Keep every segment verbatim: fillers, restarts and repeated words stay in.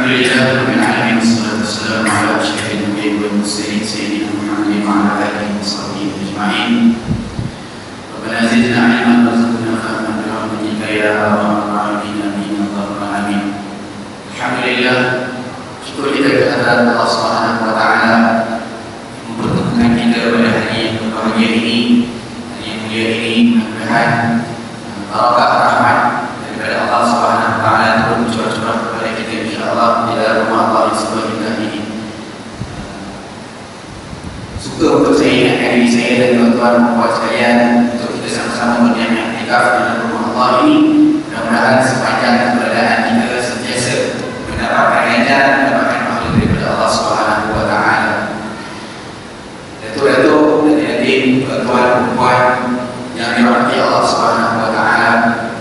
Alhamdulillah rabbil alamin, wassalatu wassalamu ala asyrafil anbiya'i wal mursalin sayyidina Muhammadin wa ala alihi wa sahbihi ajma'in. Rabbana zidna ilman warzuqna fahman bi rahmatika ya arhamar rahimin, amin ya rabbal alamin. Alhamdulillah, syukur kita kehadirat Allah Subhanahu wa taala mempertemukan kita pada hari yang berbahagia ini, hari yang mulia ini. Mudah-mudahan barakah rahmat daripada Allah Subhanahu wa taala turun curah-curah kepada kita insya-Allah di dalam rumah Allah yang sebuah kita ini. Suka untuk saya ingatkan diri saya dan tuan-tuan dan puan sekalian untuk kita sama-sama bernyanyi iktikaf di dalam rumah Allah ini. Mudah-mudahan sepanjang keberadaan kita sentiasa mendapatkan ganjaran, mendapatkan pahala daripada Allah Subhanahu wa taala. Datuk-datuk dan adik-adik, tuan-tuan dan puan yang dirahmati Allah Subhanahu wa taala,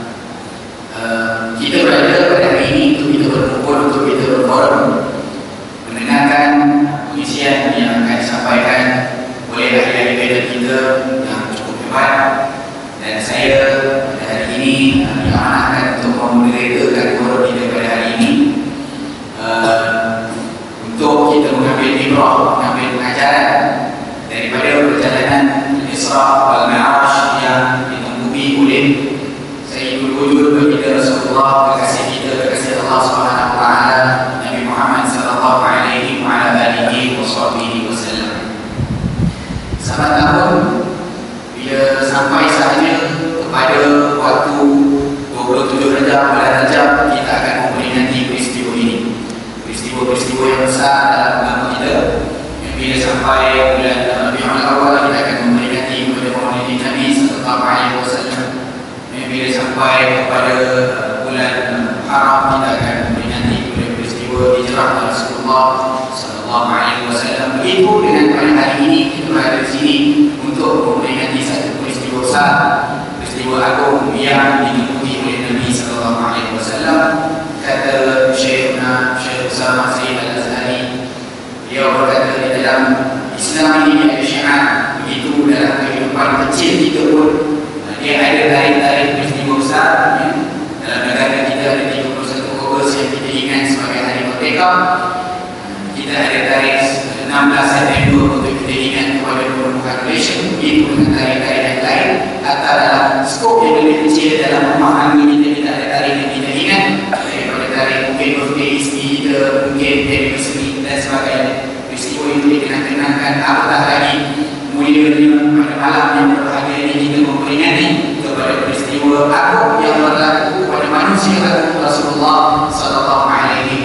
kita berada pada hari ini untuk kita berkumpul, untuk kita berforum mendengarkan pengisian yang akan disampaikan oleh ahli-ahli kajian kita yang cukup hebat. Dan saya pada hari ini diamanahkan untuk memoderatorkan forum kita pada hari ini, uh, untuk kita mengambil ibrah, mengambil pengajaran daripada perjalanan Isra wal Mi'raj yang ditempuhi oleh Sayyidul Wujud baginda Rasulullah, kekasih kita, kekasih Allah Subhanahu wa taala, Nabi Muhammad sallallahu alaihi wa ala alihi wasallam. Sahabat tahun bila sampai sahaja kepada waktu dua puluh tujuh Rajab, bulan Rajab, kita akan memperingati peristiwa ini, peristiwa-peristiwa yang besar dalam agama kita. Bila sampai bulan Rabiul Awal, kita akan memperingati kepada Maulid Nabi sallallahu alaihi wasallam. Bila sampai kepada bulan Haram, kita akan memperingati kepada peristiwa hijrah Rasulullah sallallahu alaihi wasallam. Begitu dengan pada hari ini kita berada di sini untuk memperingati satu peristiwa besar, peristiwa agung yang ditempuhi oleh Nabi sallallahu alaihi wasallam. Kata Syekhna Syekh Usama Sayyid Al-Azhari, dia berkata di dalam Islam ini ada syiar, begitu dalam kehidupan kecil kita pun dia ada tarik-tarik peristiwa besar. Ya. Dalam negara kita ada tiga puluh satu Ogos yang kita ingat sebagai Hari Merdeka. Kita ada tarik enam belas September untuk kita ingat kepada kemerdekaan Malaysia. Begitu dengan tarik-tarik yang lain. Atau dalam skop yang lebih kecil dalam pemahaman kita, kita ada tarik yang kita ingat, daripada tarik mungkin birthday isteri kita, mungkin anniversary dan sebagainya. Peristiwa itu dikenang-kenangkan, apatah lagi mulianya pada malam yang berbahagia ini kita memperingati kepada peristiwa agung yang berlaku pada manusia Rasulullah sallallahu alaihi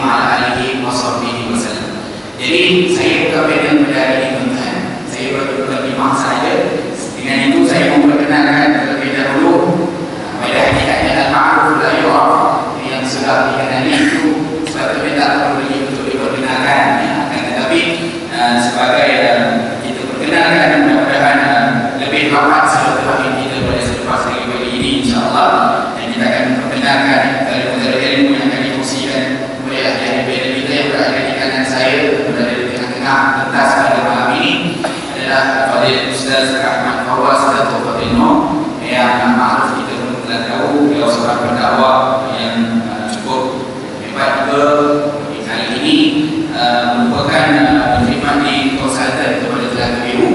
wasallam. Jadi saya bukan pedang pada hari ini, tuan-tuan. Saya berbuka imam saja. Dengan itu saya memperkenalkan terlebih dahulu pada hakikatnya al-ma'ruf la yu'raf, yang sudah dikenali itu sepatutnya tak perlu lagi untuk diperkenalkan, ya. Akan tetapi uh, sebagai uh, kita perkenalkan, mudah-mudahan uh, lebih rapat silaturahim kita pada selepas hari ini insya-Allah. Dan kita akan memperkenalkan ilmu-ilmu yang akan dikongsikan oleh ahli-ahli kita yang berada di kanan saya, berada di tengah-tengah pentas pada malam ini adalah Fadil Ustaz Ahmad Fawaz Dato' Fadil Noh, yang ma'ruf kita pun telah tahu beliau seorang pendakwah yang uh, cukup hebat juga. Di kali ini uh, merupakan penerima uh, di konsultan kepada Telaga Biru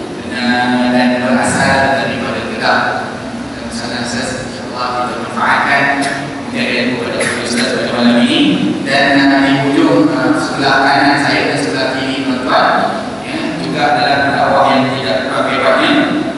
dan, dan berasal daripada Kedah. Konsultan Ustaz insya-Allah kita manfaatkan kehadiran kepada Ustaz pada malam ini. Dan uh, di hujung uh, sebelah kanan saya dan sebelah kiri tuan-tuan, ya, juga adalah pendakwah yang tidak kurang hebatnya,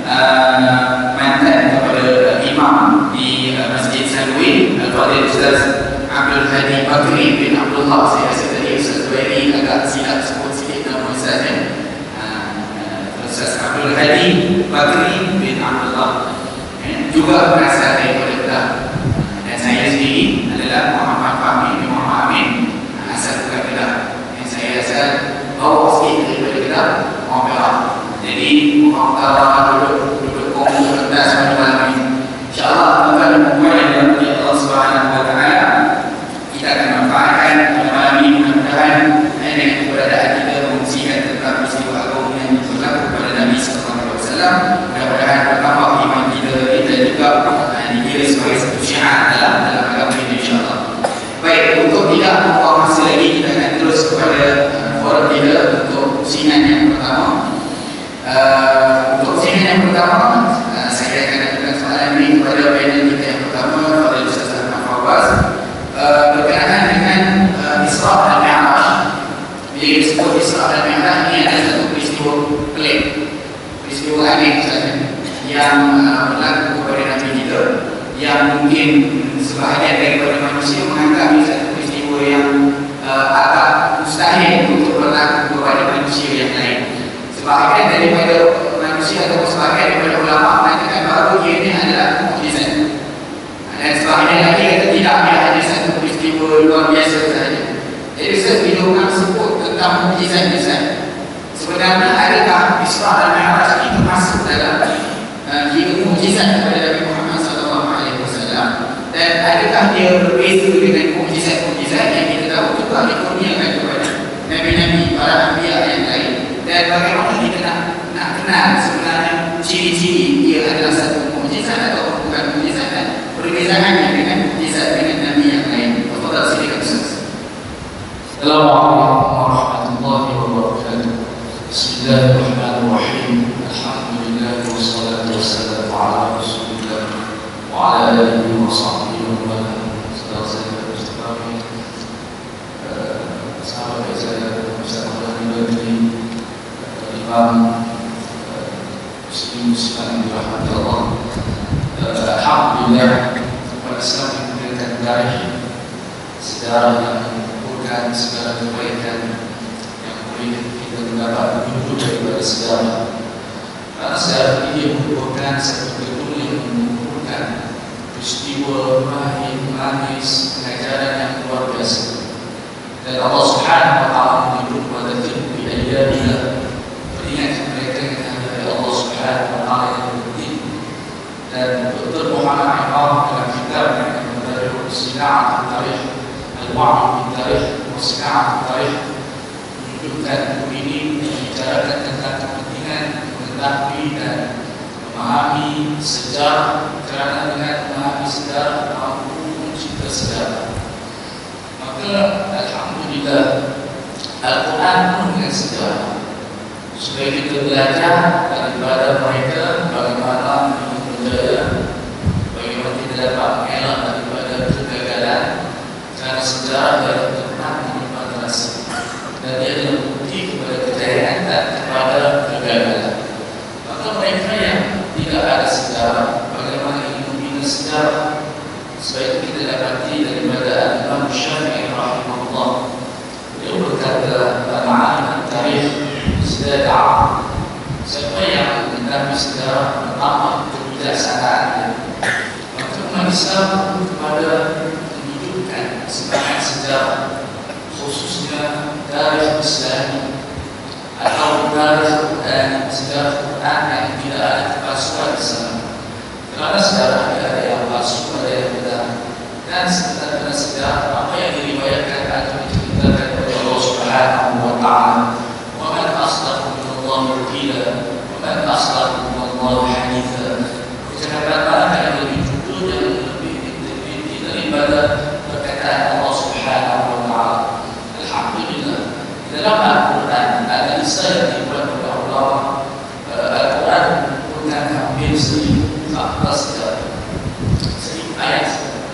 uh, mantan kepada uh, imam di uh, Masjid Salwin, Al-Fadhil Ustaz Abdul Hadi Bakri bin Abdullah. Saya rasa tadi Ustaz Zuhairi agak silap sebut sikit nama Ustaz, ya. uh, uh, Ustaz Abdul Hadi Bakri bin Abdullah, ya, juga berasal daripada Kedah. Dan saya sendiri adalah Muhammad Fahmi bin Muhammad Amin, asal bukan Kedah. Yang saya asal bawa sikit daripada Kedah, Orang Perak. Jadi Orang Perak duduk duduk kongsi pentas pada malam ini. InsyaAllah tuan-tuan dan puan yang dirahmati Allah Subhanahu wa taala, kita akan manfaatkan pada malam ini, mudah-mudahan eh, dengan keberadaan kita mengungsikan tentang peristiwa agung yang berlaku pada Nabi sallallahu alaihi wasallam. Mudah-mudahan bertambah iman kita dan juga eh, dikira sebagai satu syiar dalam dalam agama ini insya-Allah. Baik, untuk tidak membuang masa lagi, Isra dan Mi'raj ini adalah satu peristiwa pelik, peristiwa aneh saja yang uh, berlaku kepada Nabi kita, yang mungkin sebahagian daripada manusia menganggap ini satu peristiwa yang uh, agak mustahil untuk berlaku kepada manusia yang lain. Sebahagian daripada manusia atau sebahagian daripada ulama mengatakan bahawa ia ini adalah mukjizat, dan sebahagian lagi kata tidak, ia hanya satu peristiwa luar biasa sahaja. Jadi Ustaz, bila orang sebut tentang mukjizat-mukjizat, sebenarnya adakah Isra dan Mi'raj itu masuk dalam uh, kira mukjizat kepada Nabi Muhammad sallallahu alaihi wasallam, dan adakah dia berbeza dengan mukjizat-mukjizat yang kita tahu juga dikurniakan kepada Nabi-Nabi, para Anbiya yang lain, dan bagaimana kita nak, nak kenal sebenarnya ciri-ciri ia adalah satu mukjizat atau bukan mukjizat, dan perbezaannya dengan mukjizat dengan Nabi yang lain. Tafadhal silakan Ustaz. Assalamualaikum warahmatullahi wabarakatuh. Bismillahirrahmanirrahim. Alhamdulillah wassalatu wassalamu ala Rasulillah wa ala alihi wa sahbihi wa man walah. Saudara Mustafa, sahabat saya Ustaz Muhammad bin Imam Muslim Muslim yang dirahmati Allah. Alhamdulillah, umat Islam diberikan tarikh sejarah yang dan segala kebaikan yang boleh kita mendapat wujud daripada sejarah. Karena sejarah ini merupakan satu gedung yang mengumpulkan peristiwa mahir, manis, pengajaran yang luar biasa. Dan Allah Subhanahu wa taala menyebut pada tilka ayyamina, peringat mereka yang dari Allah Subhanahu wa taala yang penting. Dan Doktor Muhammad Imam dalam kitab yang mengenai Sina'at Tarikh Al-Wa'd Tarikh Sina'at Tarikh menunjukkan buku ini membicarakan tentang kepentingan mengetahui dan memahami sejarah, kerana dengan memahami sejarah mampu mencipta sejarah. Maka alhamdulillah Al-Quran pun dengan sejarah, supaya kita belajar daripada mereka bagaimana berjaya, bagaimana kita dapat mengelak daripada kegagalan, kerana sejarah adalah tentang menyimpan rasa, dan dia adalah bukti kepada kejayaan dan kepada kegagalan. Maka mereka yang tidak ada sejarah, bagaimana ingin membina sejarah, sebaik kita dapati daripada Imam Syafi'i rahimahullah. Dia berkata, ma'alim tarikh istada'a, siapa yang mengetahui sejarah pertama kebijaksanaan. Maka umat Islam kepada semangat sejarah, khususnya tarikh Islami atau tarikh Quran, sejarah Quran yang tidak ada kepalsuan di sana. Kerana sejarah ada yang palsu, ada yang benar, dan sebenarnya sejarah apa yang diriwayatkan atau diceritakan oleh Allah Subhanahu wa taala. Wa man asdaqu minallahi qila wa man asdaqu minallahi haditha. Ucapan mana yang lebih jujur dan lebih inti daripada Allah Subhanahu wa taala. Alhamdulillah, dalam Al-Quran ada lista yang dibuat oleh ulama. Al-Quran merupakan hampir seribu empat belas seribu ayat.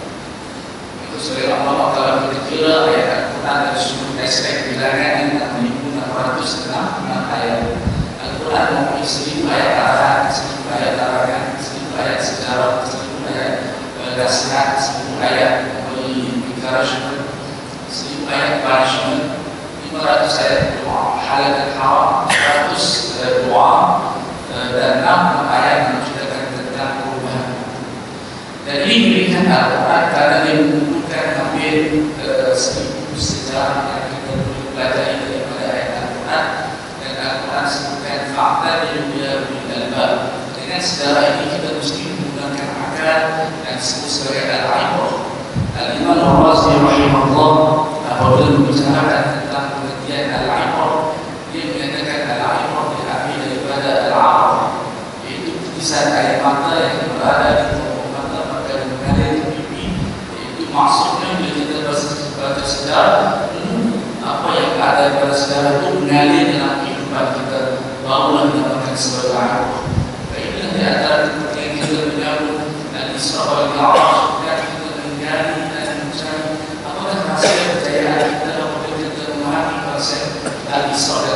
Itu sebagai ulama kalau kita kira ayat Al-Quran dari sudut aspek bilangan enam ribu enam ratus enam puluh enam ayat. Al-Quran mempunyai seribu ayat arahan, seribu ayat larangan, seribu ayat sejarah, seribu ayat nasihat, seribu ayat encouragement, seribu ayat punishment, lima ratus ayat doa halal dan haram, seratus doa, dan enam ayat menceritakan tentang perubahan. Dan ini memberikan Al-Quran kerana dia menunjukkan hampir seribu sejarah yang kita boleh pelajari daripada ayat Al-Quran. Dan Al-Quran sebutkan fakta yang dia berikan. Dengan sejarah ini kita mesti menggunakan akal dan sebut sebagai al-ibrah. Al-Imam Al-Razi rahimahullah apabila membicarakan tentang pengertian al-ibrah, dia menyatakan al-ibrah diambil daripada al-araf, iaitu tulisan air mata yang berada di tubuh mata pada mengalir ke pipi. Iaitu maksudnya bila kita baca sejarah, apa yang ada pada sejarah itu mengalir dalam kehidupan kita, barulah dinamakan sebagai al-ibrah. Inilah di antara kepentingan kita menyambut al-Isra wal Mi'raj, dan kita menggali apakah konsep kejayaan kita apabila kita memahami konsep al-Isra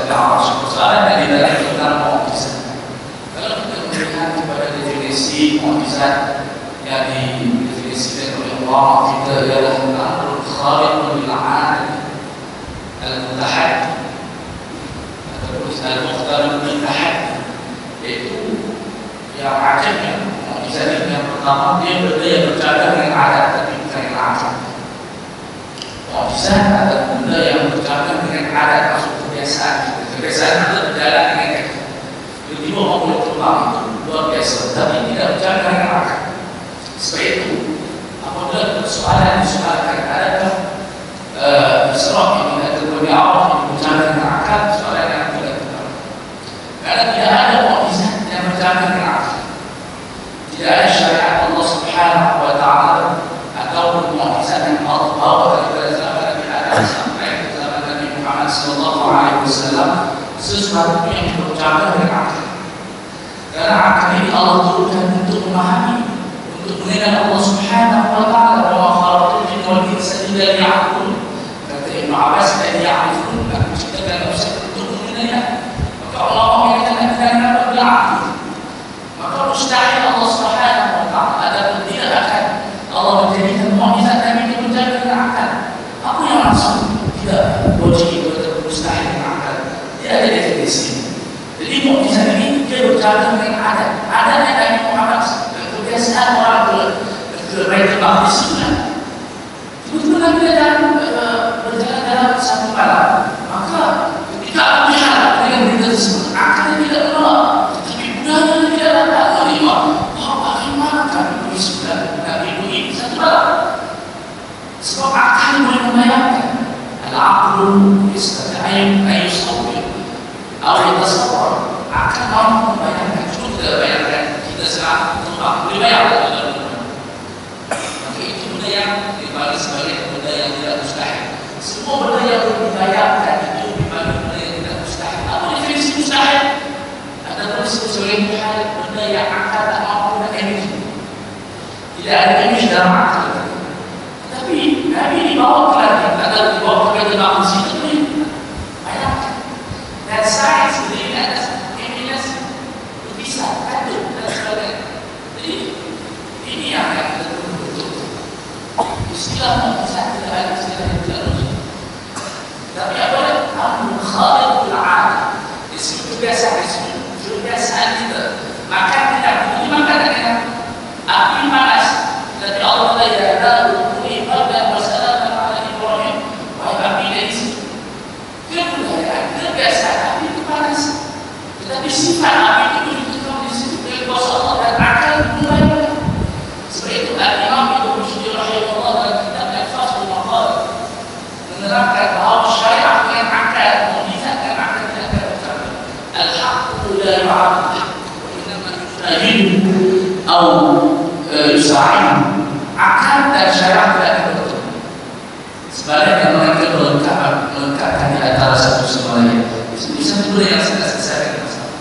tema kita ialah Amrul Khariq bil 'adat al-mutahaddi atau al-mukhtalif bil tahaddi, iaitu yang ajabnya mukjizat yang pertama dia berdaya berjalan dengan adat tapi bukan dengan akal. Mukjizat adalah benda yang berjalan dengan adat, maksud kebiasaan. Kebiasaan itu berjalan dengan kaki. Tiba-tiba orang boleh terbang itu luar biasa, tapi tidak berjalan dengan akal. Sebab itu apabila persoalan disoalkan adakah Isra' ini atau Mi'raj ini berjalan dengan akal, soalan yang tidak benar. Karena tidak ada mukjizat yang berjalan dengan akal. Tidak ada syariat Allah Subhanahu wa taala atau mukjizat yang Allah bawa daripada zaman Nabi Adam sampai ke zaman Nabi Muhammad sallallahu alaihi wasallam sesuatu yang berjalan dengan akal. Karena akal ini Allah turunkan untuk memahami, untuk mengenal Allah Subhanahu wa taala. Wa ma khalaqtul jinna wal insa illa liya'budun. Kata Ibnu Abbas, dan ya'rifun, aku ciptakan manusia untuk mengenalnya. Maka Allah mengatakan karena berlaku, maka mustahil Allah Subhanahu wa taala ada tidak akan Allah menjadikan mukjizat Nabi itu berjalan dengan akal. Apa yang maksud? Tidak logik atau mustahil dengan akal. Tidak ada definisi. Jadi mukjizat ini dia berjalan dengan adat. Adatnya Nabi Muhammad dan kebiasaan orang ke ke Baitul Maqdis itu. Tiba-tiba Nabi datang berjalan dalam satu malam. Maka ketika Abu Jahal dengan berita tersebut, akalnya tidak menolak, tetapi budaya tidak dapat menerima. Oh, bagaimana kami berisulah Nabi ini satu malam? Sebab akal boleh membayangkan. Al-aqlu yastati'u an yusawwir atau yatasawwar. Akal mampu membayangkan. Cuma tidak bayangkan. Kita sekarang terbang boleh bayangkan. Maka itu benda yang dibagi sebagai benda yang tidak mustahil. Semua benda yang dibayangkan itu dibagi benda yang tidak mustahil. Apa definisi mustahil? Ada disebut sebagai hal benda yang akal tak mampu nak image. Tidak ada image dalam akal. Tapi Nabi dibawa ke langit, ada dibawa ke dalam situ ni. Bayangkan. Dan sains ini ada eminence bisa ada dan sebagainya. Jadi ini yang kita perlu betul. Istilah mukjizat tidak ada istilah yang tidak logik. Tapi apa yang Amrul Khariq bil 'adat, istilah kebiasaan, istilah kebiasaan kita. Makan tidak boleh makan dengan api panas. Tapi Allah tidak ada beri bagian masalah kepada Ibrahim. Wahai api dari situ. Kebudayaan, kebiasaan api itu panas. Tetapi sifat api itu ditunjukkan di situ oleh kuasa Allah dan akal dimulai. Sebab itu Al-Imam Ibnu Rushd rahimahullah dalam kitabnya Fathul Maqal menerangkan bahawa syariat dengan akal, mukjizat dengan akal tidak akan berjalan. Al-haqqu la yu'abad wa innama yusahidu atau yusa'in. Akal dan syariat tidak akan berjalan. Sebaliknya mereka melengkapkan melengkapkan di antara satu sama lain. Ini satu benda yang saya selesaikan masalah.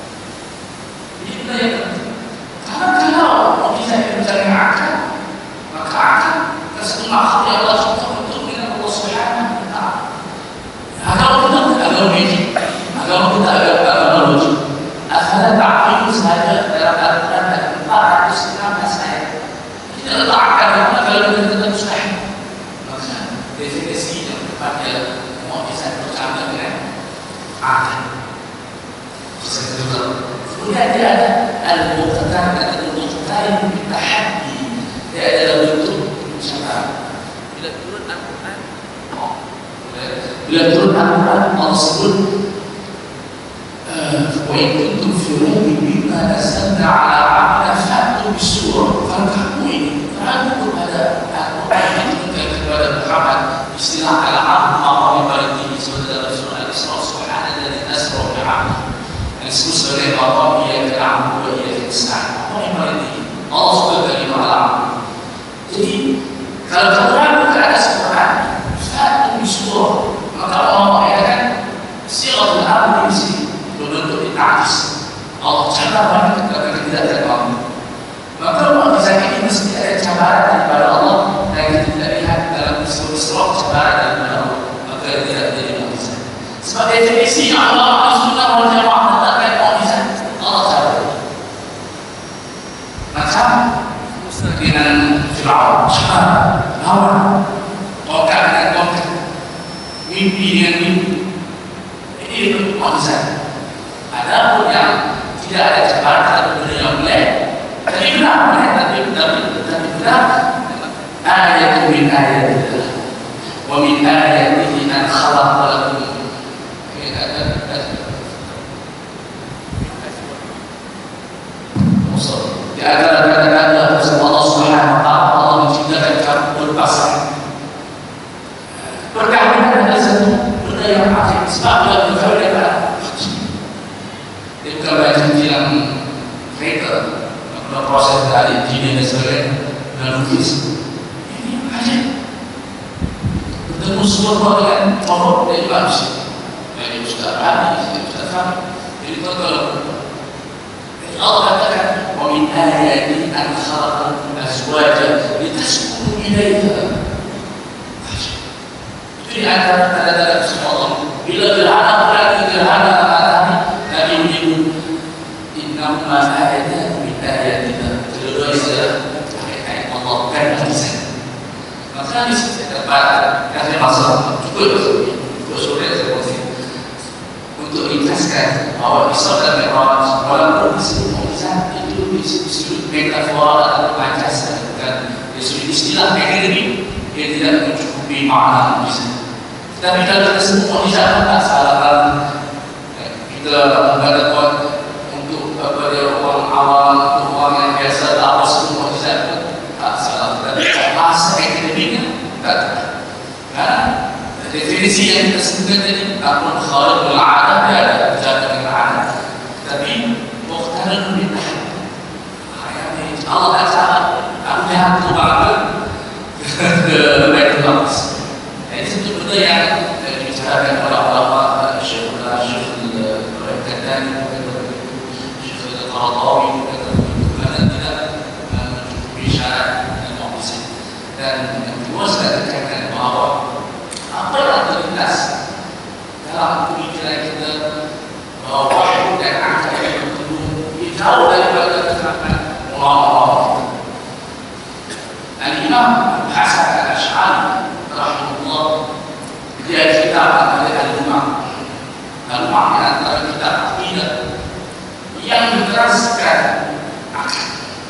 Ini benda yang penting. Karena kalau mukjizat yang berjalan dengan akal, maka akal satu makhluk yang Allah cipta untuk mengenal Allah Subhanahu wa taala. Agama kita agama logik, agama kita agama logik. Asal ta'qil sahaja dalam Al-Quran ada empat ratus enam belas ayat. Kita letak akal dalam kalau kita tetap mustahil. Maka definisi yang tepatnya mukjizat berjalan dengan akal. Kemudian dia ada al-muqtar dan al-muqtar bil tahaddi. Dia ada dalam bentuk ucapan. Bila turun Al-Quran, bila turun Al-Quran Allah sebut wa in kuntum fi raibin mimma nazzalna ala 'abdina fa'tu bisurah. Kalau kamu ini ragu kepada Al-Quran yang diturunkan kepada Muhammad, istilah al-'abd maqam balighi sebenarnya dalam surah Al-Isra, subhanalladzi asra bi 'abdihi. Disebut sebagai maqam yang al-'abd wa ia insan. Maqam balighi. Allah sebut dari al-'abd. Jadi kalau kamu ragu kepada Al-Quran, fa'tu bisurah. Maka Allah mengatakan siratul amr di sini berbentuk ta'jis. Allah cakap banyak agar kita tidak tahu. Maka mukjizat ini mesti ada cabaran daripada Allah dan kita tidak lihat dalam Isra cabaran daripada Allah. Maka tidak menjadi mukjizat. Sebab definisi Allah Sunnah wal Jamaah menetapkan mukjizat Allah cabar. Macam dengan Fir'aun cabar. mimpi dengan mimpi. Ini itu mukjizat. Ada pun yang tidak ada jabatan benda yang boleh, tapi benar, boleh, tapi tapi tapi benar. Ayat min ayatillah, wa min ayatihi an khalaqa lakum. Di antara kata-kata Allah Subhanahu wa taala, Allah menciptakan kamu berbasar. Perkahwinan adalah satu benda yang ajaib. Sebab dalam perkahwinan adalah dia bukan macam film kereta, proses dari engineer dan sebagainya dan lukis. Ini ajaib. Bertemu semua dengan Allah dan manusia. Jadi Ustaz Ali, Ustaz Fahmi. Jadi kalau Allah katakan wa min ayatihi an khalaqa azwaja litaskunu ilayha. Itu di antara tanda-tanda semua Allah. Bila gerhana bulan, gerhana matahari, Nabi menyebut innahuma ayatan min ayatina. Kedua-dua adalah ayat Allah, bukan mukjizat. Maka di situ terdapat kasih masalah cukup sore saya kongsi untuk ringkaskan bahwa Isra dan Mi'raj walaupun disebut mukjizat itu disebut metafora atau Pancasila, bukan disebut istilah akademik yang tidak mencukupi makna mukjizat. Tapi kalau disebut mukjizat tak salah. Kita mengatakan untuk apa dia orang awam, untuk orang yang biasa tak apa semua mukjizat tak salah. Tapi bahasa akademiknya tak. Karena definisi yang kita sebutkan tadi akun kharij wal adah ada berjalan dengan adah. Tapi mukhtalif bin tahap. Allah Taala aku lihat tu bagaimana ke Baitul Maqdis. Ini satu benda yang dibicarakan oleh ulama Syekh Syekh Al-Qadani, Syekh Al-Qaradawi, dan tidak bicara Al-Maqdis. Dan kedua saya katakan bahawa apa yang terlintas dalam pemikiran kita bahwa wahyu dan akal yang bertemu jauh daripada keterangan ulama. Al-Imam Hasan Al-Ash'ari rahimahullah dia kitab Al-Lum'ah. Al-Lum'ah di antara kitab akidah yang meneraskan akal.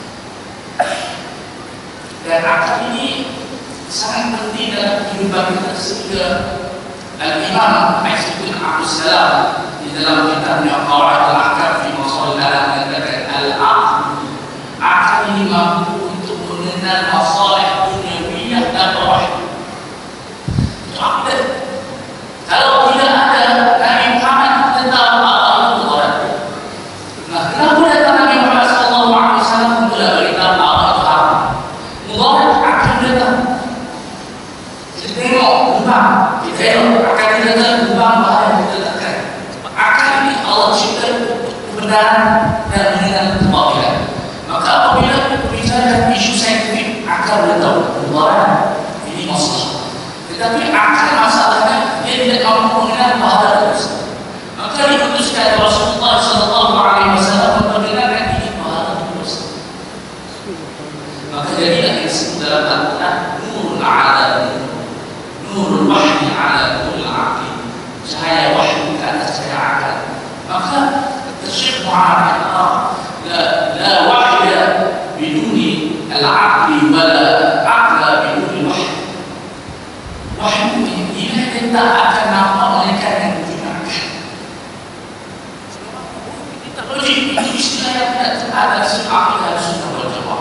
Dan akal ini sangat penting dalam kehidupan kita sehingga Al-Imam Aisyah bin Abdul Salam di dalam kitabnya Qawaid al-Ahkam fi Masalih al-Alam mengatakan al-aql akal ini mampu untuk mengenal masalah duniawiyah dan rohani. Itu akal. Kalau tidak ada Nabi Muhammad tentang Allah itu orang. Nah, kenapa datang Nabi Muhammad sallallahu alaihi wasallam untuk beritahu Allah itu haram? Mudarat akan datang. Kita tengok lubang, kita tengok akan datang lubang bahaya kita letakkan. Akan ini Allah cipta kebenaran dan mengenal kebatilan. Maka apabila berbicara isu saintifik akan beritahu mudarat ini masalah. Tetapi akal masalahnya dia tidak mampu mengenal bahagia tersebut. Maka diputuskan Rasulullah sallallahu alaihi wasallam memperkenalkan ini bahagia tersebut. Maka jadilah disebut dalam Al-Quran nurul ala nur, nurul wahyi ala nurul aqli, cahaya wahyu ke atas cahaya akal. Maka Syekh Muhammad la la wahya biduni al-aqli wala aqla biduni wahyi. Wahyu ini kita akan nampak melainkan yang berguna. Kita logik itu istilah yang tidak ada sesuatu dari sunnah wal jamaah.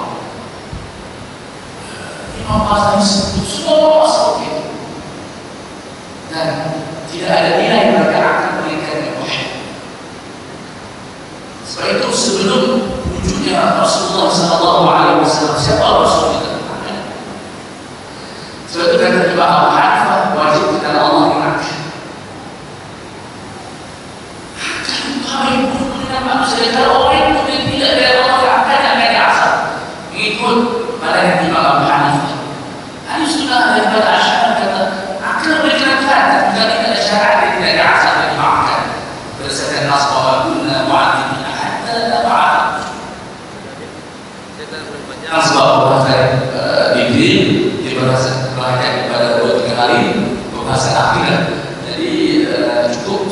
Imam Ghazali semua masalah itu. Dan tidak ada nilai mereka akan melainkan yang wahyu. Sebab itu sebelum wujudnya Rasulullah sallallahu alaihi wasallam, siapa Rasul kita? Sebab itu kata Imam Abu Hanifah wajib kepada Allah yang akal. Akal itu kami pun mengenal manusia. Kalau orang itu tidak dari Allah yang akal yang dari asal mengikut pada Imam Abu Hanifah. Ini sudah daripada Asy'ari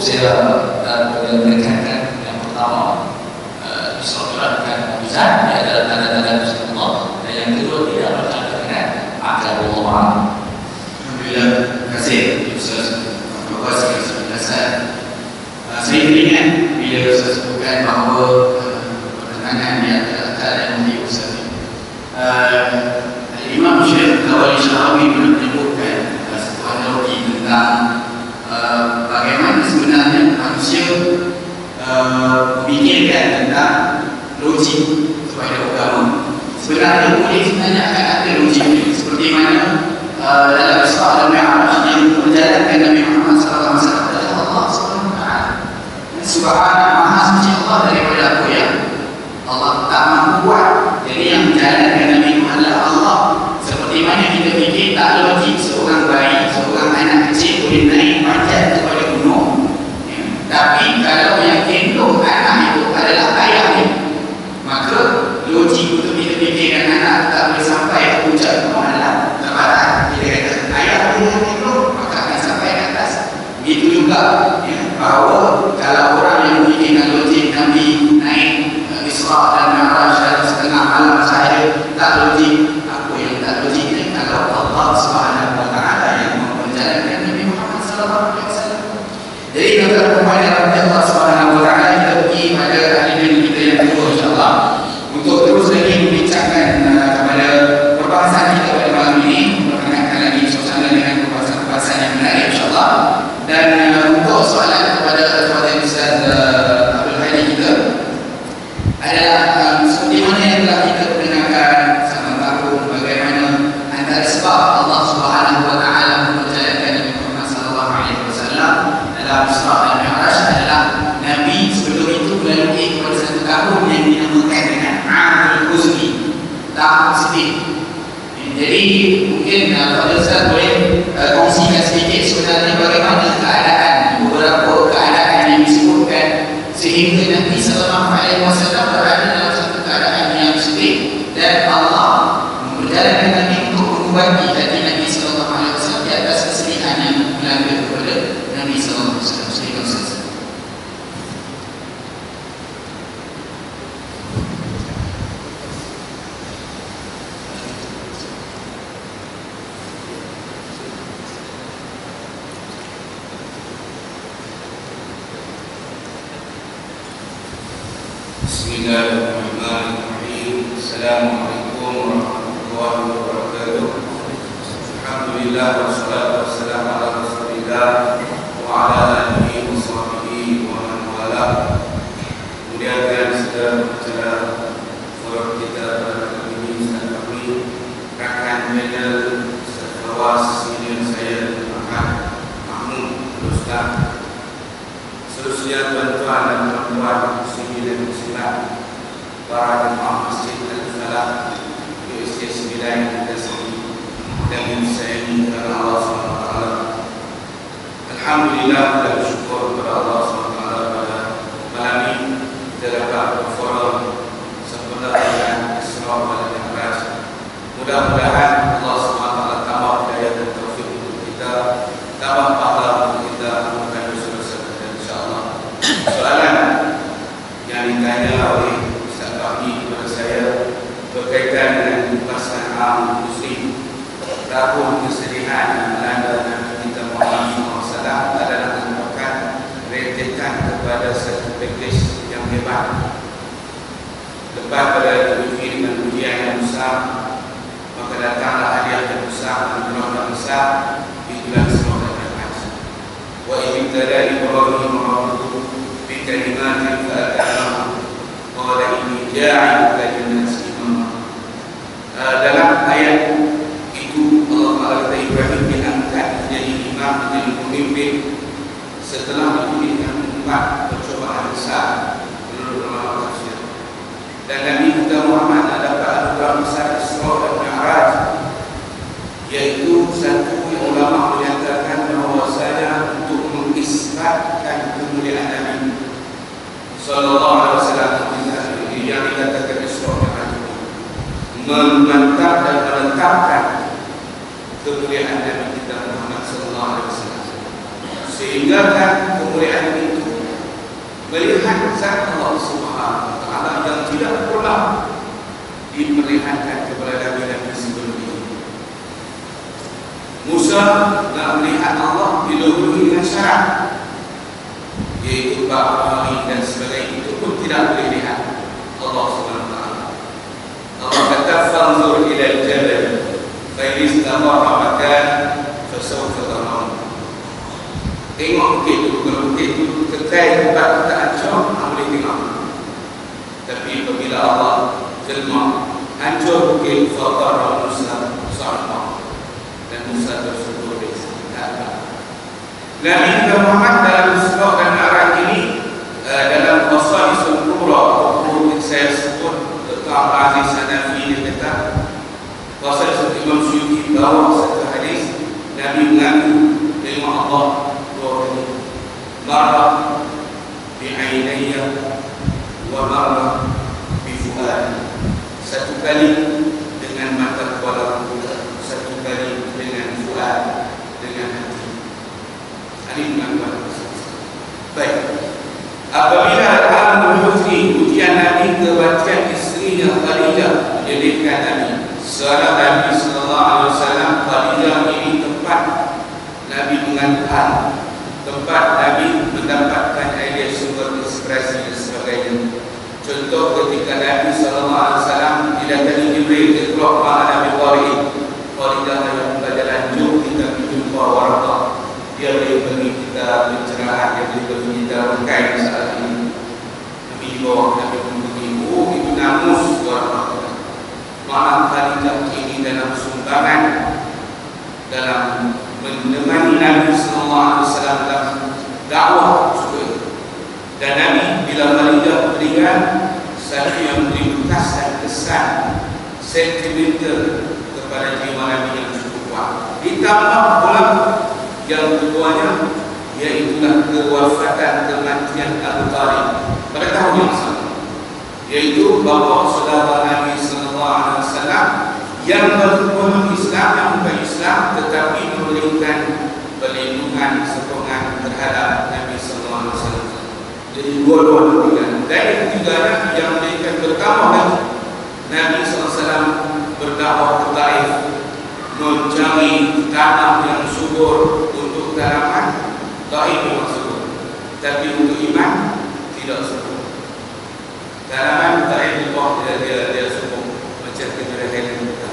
saya uh, menekankan yang pertama, uh, disertakan mizan, ia adalah tanda-tanda Gusti Allah, dan yang kedua tidak berkaitan dengan akal Allah. Alhamdulillah, terima kasih Ustaz Abdul Qasim atas penjelasan. Uh, saya ingat bila Ustaz sebutkan bahawa uh, pertentangan di antara akal dan hati Ustaz ini. Uh, Imam Syekh Al-Wali Syarawi menyebutkan uh, sebuah analogi tentang uh, bagaimana sebenarnya manusia uh, memikirkan tentang logik kepada agama. Sebenarnya boleh sebenarnya akan ada logik ini, seperti mana uh, dalam Isra dan Mi'raj yang menjalankan Nabi Muhammad sallallahu alaihi wasallam adalah Allah Subhanahu wa taala. Subhanahu maha suci Allah daripada apa yang Allah tak mampu buat. Jadi yang menjalankan Nabi Muhammad adalah Allah. Seperti mana kita fikir tak logik seorang bayi, seorang anak kecil boleh naik panjat kepada gunung, ya. Tapi kalau yang gendong anak itu adalah ayahnya, maka logik untuk kita fikirkan anak tak boleh sampai ke puncak gunung adalah kebatan. Kita kata ayah boleh gendong, maka akan sampai ke atas. Begitu juga, ya, bahawa kalau orang yang memikirkan logik Nabi naik uh, Isra dan Mi'raj dalam setengah malam sahaja tak logik. Tak logik ni kalau Allah Subhanahu wa taala yang menjalankan Nabi Muhammad sallallahu alaihi wasallam. Jadi kita kepada Allah Subhanahu wa taala, kita pergi pada ahli kita yang kedua insya-Allah untuk terus lagi membincangkan uh, kepada perbahasan kita pada malam ini, mengangkat lagi suasana dengan perbahasan-perbahasan yang menarik insya-Allah. Dan uh, untuk soalan kepada Tuan Ustaz uh, Abdul Hadi kita adalah um, seperti mana yang telah kita dengarkan sama tahun bagaimana antara sebab Allah Subhanahu wa taala menjalankan Nabi Muhammad sallallahu alaihi wasallam dalam Isra dan Mi'raj adalah Nabi sebelum itu melalui kepada satu tahun yang dinamakan dengan Amul Huzni, tahun sedih. Jadi mungkin Pak Ustaz boleh uh, kongsikan sedikit sebenarnya bagaimana keadaan beberapa keadaan yang disebutkan sehingga Nabi sallallahu alaihi wasallam berada dalam satu keadaan yang sedih dan Allah menjalankan Nabi untuk mengubati hati Nabi sallallahu alaihi wasallam di atas kesedihan yang melanda kepada Nabi sallallahu alaihi wasallam. Sehingga Ustaz. Bismillahirrahmanirrahim. Assalamualaikum warahmatullahi wabarakatuh. Alhamdulillah wassalatu wassalamu ala Rasulillah wa ala alihi wa sahbihi wa man wala. Kemudian sudah bicara forum kita pada ini Ustaz Fahmi, rakan panel sekelas senior saya Ahmad Mahmud Ustaz. Seterusnya tuan-tuan dan puan-puan muslimin dan muslimat, para jemaah Masjid Al-Falah U S K sembilan dan dan saya ini kepada Allah subhanahu wa taala. Alhamdulillah, kita bersyukur kepada Allah subhanahu wa taala pada malam ini kita dapat berforum sempena dengan Isra dan Mi'raj. Mudah-mudahan Allah subhanahu wa taala tambah hidayah dan taufik untuk kita, tambah pahala untuk kita melakukan dosa-dosa kita insya-Allah. Soalan yang ditanya oleh Ustaz Fahmi kepada saya berkaitan dengan pembahasan Amul Huzni, tahun kesedihan yang melanda Nabi kita Muhammad sallallahu alaihi wasallam adalah merupakan rentetan kepada satu package yang hebat. Lepas pada diuji dengan ujian yang besar, maka datanglah hadiah yang besar dan rahmat besar di bulan Isra dan Mi'raj. Wa ibtala Ibrahim rabbuhu bi kalimatin fa'atamahu qala inni ja'iluka lin-nasi imama. Dalam ayat Allah Ta'ala kata Ibrahim diangkat menjadi imam, menjadi pemimpin setelah diberikan empat percobaan besar menurut ulama tafsir. Dan Nabi kita Muhammad dapat anugerah besar Isra dan Mi'raj, yaitu satu yang ulama menyatakan bahawasanya untuk mengisbatkan kemuliaan Nabi sallallahu alaihi wasallam yang dikatakan Isra dan Mi'raj, memantap dan menetapkan kemuliaan Nabi kita Muhammad sallallahu alaihi wasallam, sehingga kan kemuliaan itu melihat zat Allah Subhanahu wa taala yang tidak pernah diperlihatkan kepada nabi-nabi sebelum ini. Musa nak melihat Allah diluluhi dengan syarat, yaitu ba'amali dan sebagainya, itu pun tidak boleh lihat Allah Subhanahu wa taala. Allah kata fanzur ila al-jabal fa in istaqarra makan fasawfa tarawun. Tengok bukit itu, kalau bukit itu kekal tempat kita hancur, tak boleh tengok. Tapi apabila Allah jelma hancur bukit, faqara Musa sa'fa, dan Musa tersebut beristirahat. Nabi kita Muhammad dalam Isra dan Mi'raj ini, uh, dalam Qasaisul Kubra, buku saya sebut Dr. Aziz Hanafi dia kata, Qasaisul Imam Suyuti bawa satu hadis Nabi mengaku tengok Allah dua kali, marah bi'ainayya wa marah bifu'ad, satu kali dengan mata kepala, satu kali dengan fu'ad, dengan hati. Ini mengakuan. Baik. Apabila Al-Amul Husni ujian Nabi kematian isterinya Khadijah menjadikan Nabi, seorang Nabi sallallahu alaihi wasallam, Khadijah ini tempat Nabi mengantar, tempat Nabi mendapatkan idea sumber inspirasi dan sebagainya. Contoh ketika Nabi sallallahu alaihi wasallam didatangi Jibril ke keluar Nabi Qari, Khadijah yang berjalan jauh kita jumpa Waraqah. Dia boleh bagi kita pencerahan, dia boleh bagi kita rangkai masalah ini. Nabi bawa Nabi pergi, oh itu namus Waraqah. Mana Khadijah ini dalam sumbangan dalam menemani Nabi sallallahu alaihi wasallam dalam dakwah juga. Dan Nabi bila Khadijah berikan satu yang memberi bekas dan kesan sentimental kepada jiwa Nabi yang cukup kuat. Ditambah pula yang keduanya, iaitulah kewafatan kematian Abu Talib pada tahun yang sama, yaitu bapa saudara Nabi sallallahu alaihi wasallam yang beragama Islam, yang bukan Islam tetapi memberikan perlindungan sokongan terhadap Nabi sallallahu alaihi wasallam. Jadi dua-dua ketiga. Dan yang ketiganya yang memberikan bertambah lagi, Nabi sallallahu alaihi wasallam berdakwah ke Taif, mencari tanah yang subur untuk tanaman. Taif memang subur, tapi untuk iman tidak subur. Tanaman Taif di bawah dia dia, dia subur macam kejadian yang kita.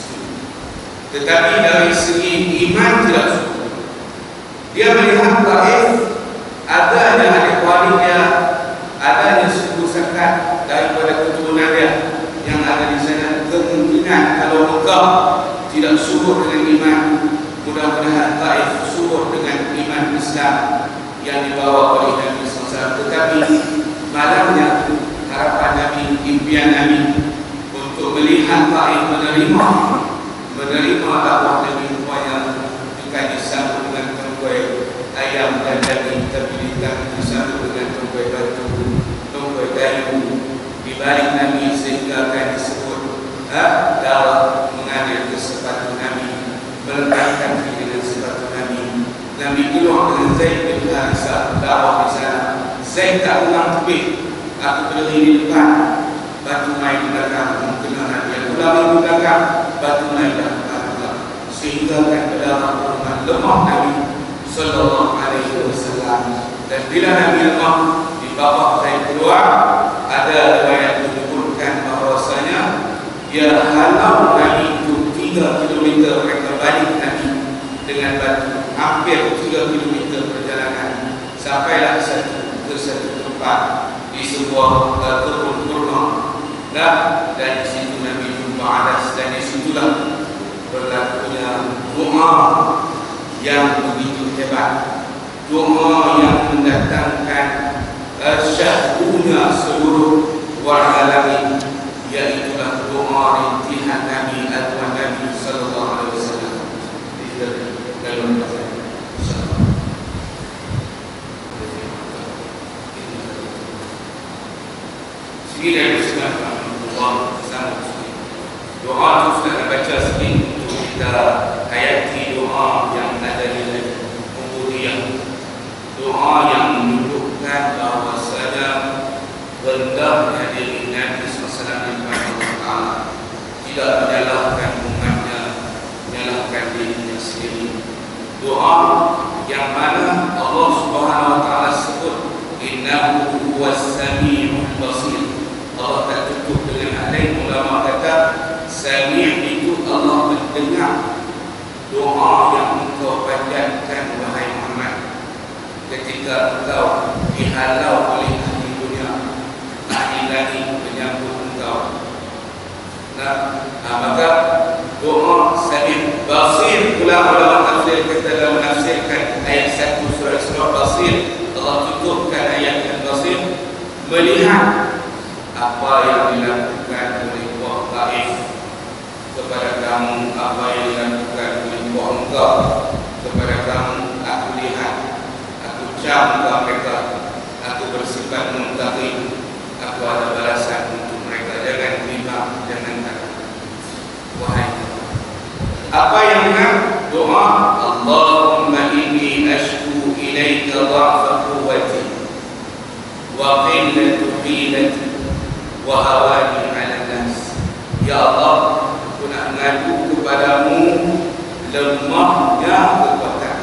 Tetapi dari segi iman tidak subur. Dia melihat Taif adanya adik walinya, adanya suku sakat daripada keturunan dia yang ada di sana. Kemungkinan kalau Mekah tidak subur dengan iman, mudah-mudahan Taif subur dengan iman Islam yang dibawa oleh Nabi sallallahu alaihi wasallam. Tetapi malamnya harapan Nabi, impian Nabi untuk melihat Taif menerima menerima dakwah Nabi rupanya bukan disambut dengan tongkai ayam dan daging, tapi disambut dengan tongkai batu, tongkai kayu. Di balik Nabi sehingga akan disebut ha, darah mengalir ke sepatu Nabi, melekatkan diri dengan sepatu Nabi. Nabi keluar dengan Zaid bin Harithah dakwah di sana. Zaid tak ulang tepik, aku berdiri di depan, batu main di belakang, mengenal Nabi. Aku lari di belakang, batu main di belakang, sehingga akan berdarah perempuan lemah Nabi sallallahu alaihi wasallam. Dan bila Nabi lemah, di bawah Zaid keluar, ada riwayat menyebutkan bahawasanya dia halau Nabi itu tiga kilometer mereka balik Nabi dengan batu, hampir tiga kilometer perjalanan, sampailah satu ke satu tempat di sebuah uh, kebun kurma. Nah, dan di situ Nabi jumpa Anas, dan di situlah berlakunya doa yang begitu hebat, doa yang mendatangkan uh, syahdunya seluruh warga langit, iaitulah doa rintihan Nabi Adwan Nabi sallallahu alaihi wasallam di dalam bahasa insyaallah. Sini dari Islam Allah sama doa itu sudah dibaca sedikit untuk kita hayati doa yang ada di Ubudiyah, doa yang Doa yang mana Allah Subhanahu wa taala sebut innahu huwas samiul basir. Allah tak cukup dengan ada ulama kata sami' itu Allah mendengar doa yang engkau panjatkan wahai Muhammad ketika engkau dihalau oleh ahli dunia, ahli langit menyambut engkau. Nah, nah maka doa sami' basir pula ulama tafsir kata dalam menafsirkan ayat satu surah Isra basir, Allah tutupkan ayat yang basir melihat apa yang dilakukan oleh kaum Taif kepada kamu, apa yang dilakukan oleh kaum engkau kepada kamu. Aku lihat, aku camkan mereka, aku bersifat muntahim, aku ada balasan untuk mereka. Jangan terima, jangan takut. Wahai, apa yang benar? Doa Allahumma inni ashku ilaika dha'fa quwwati wa qillatu hilati wa hawani 'ala nas. Ya Allah, aku nak mengadu kepadamu lemahnya kekuatan.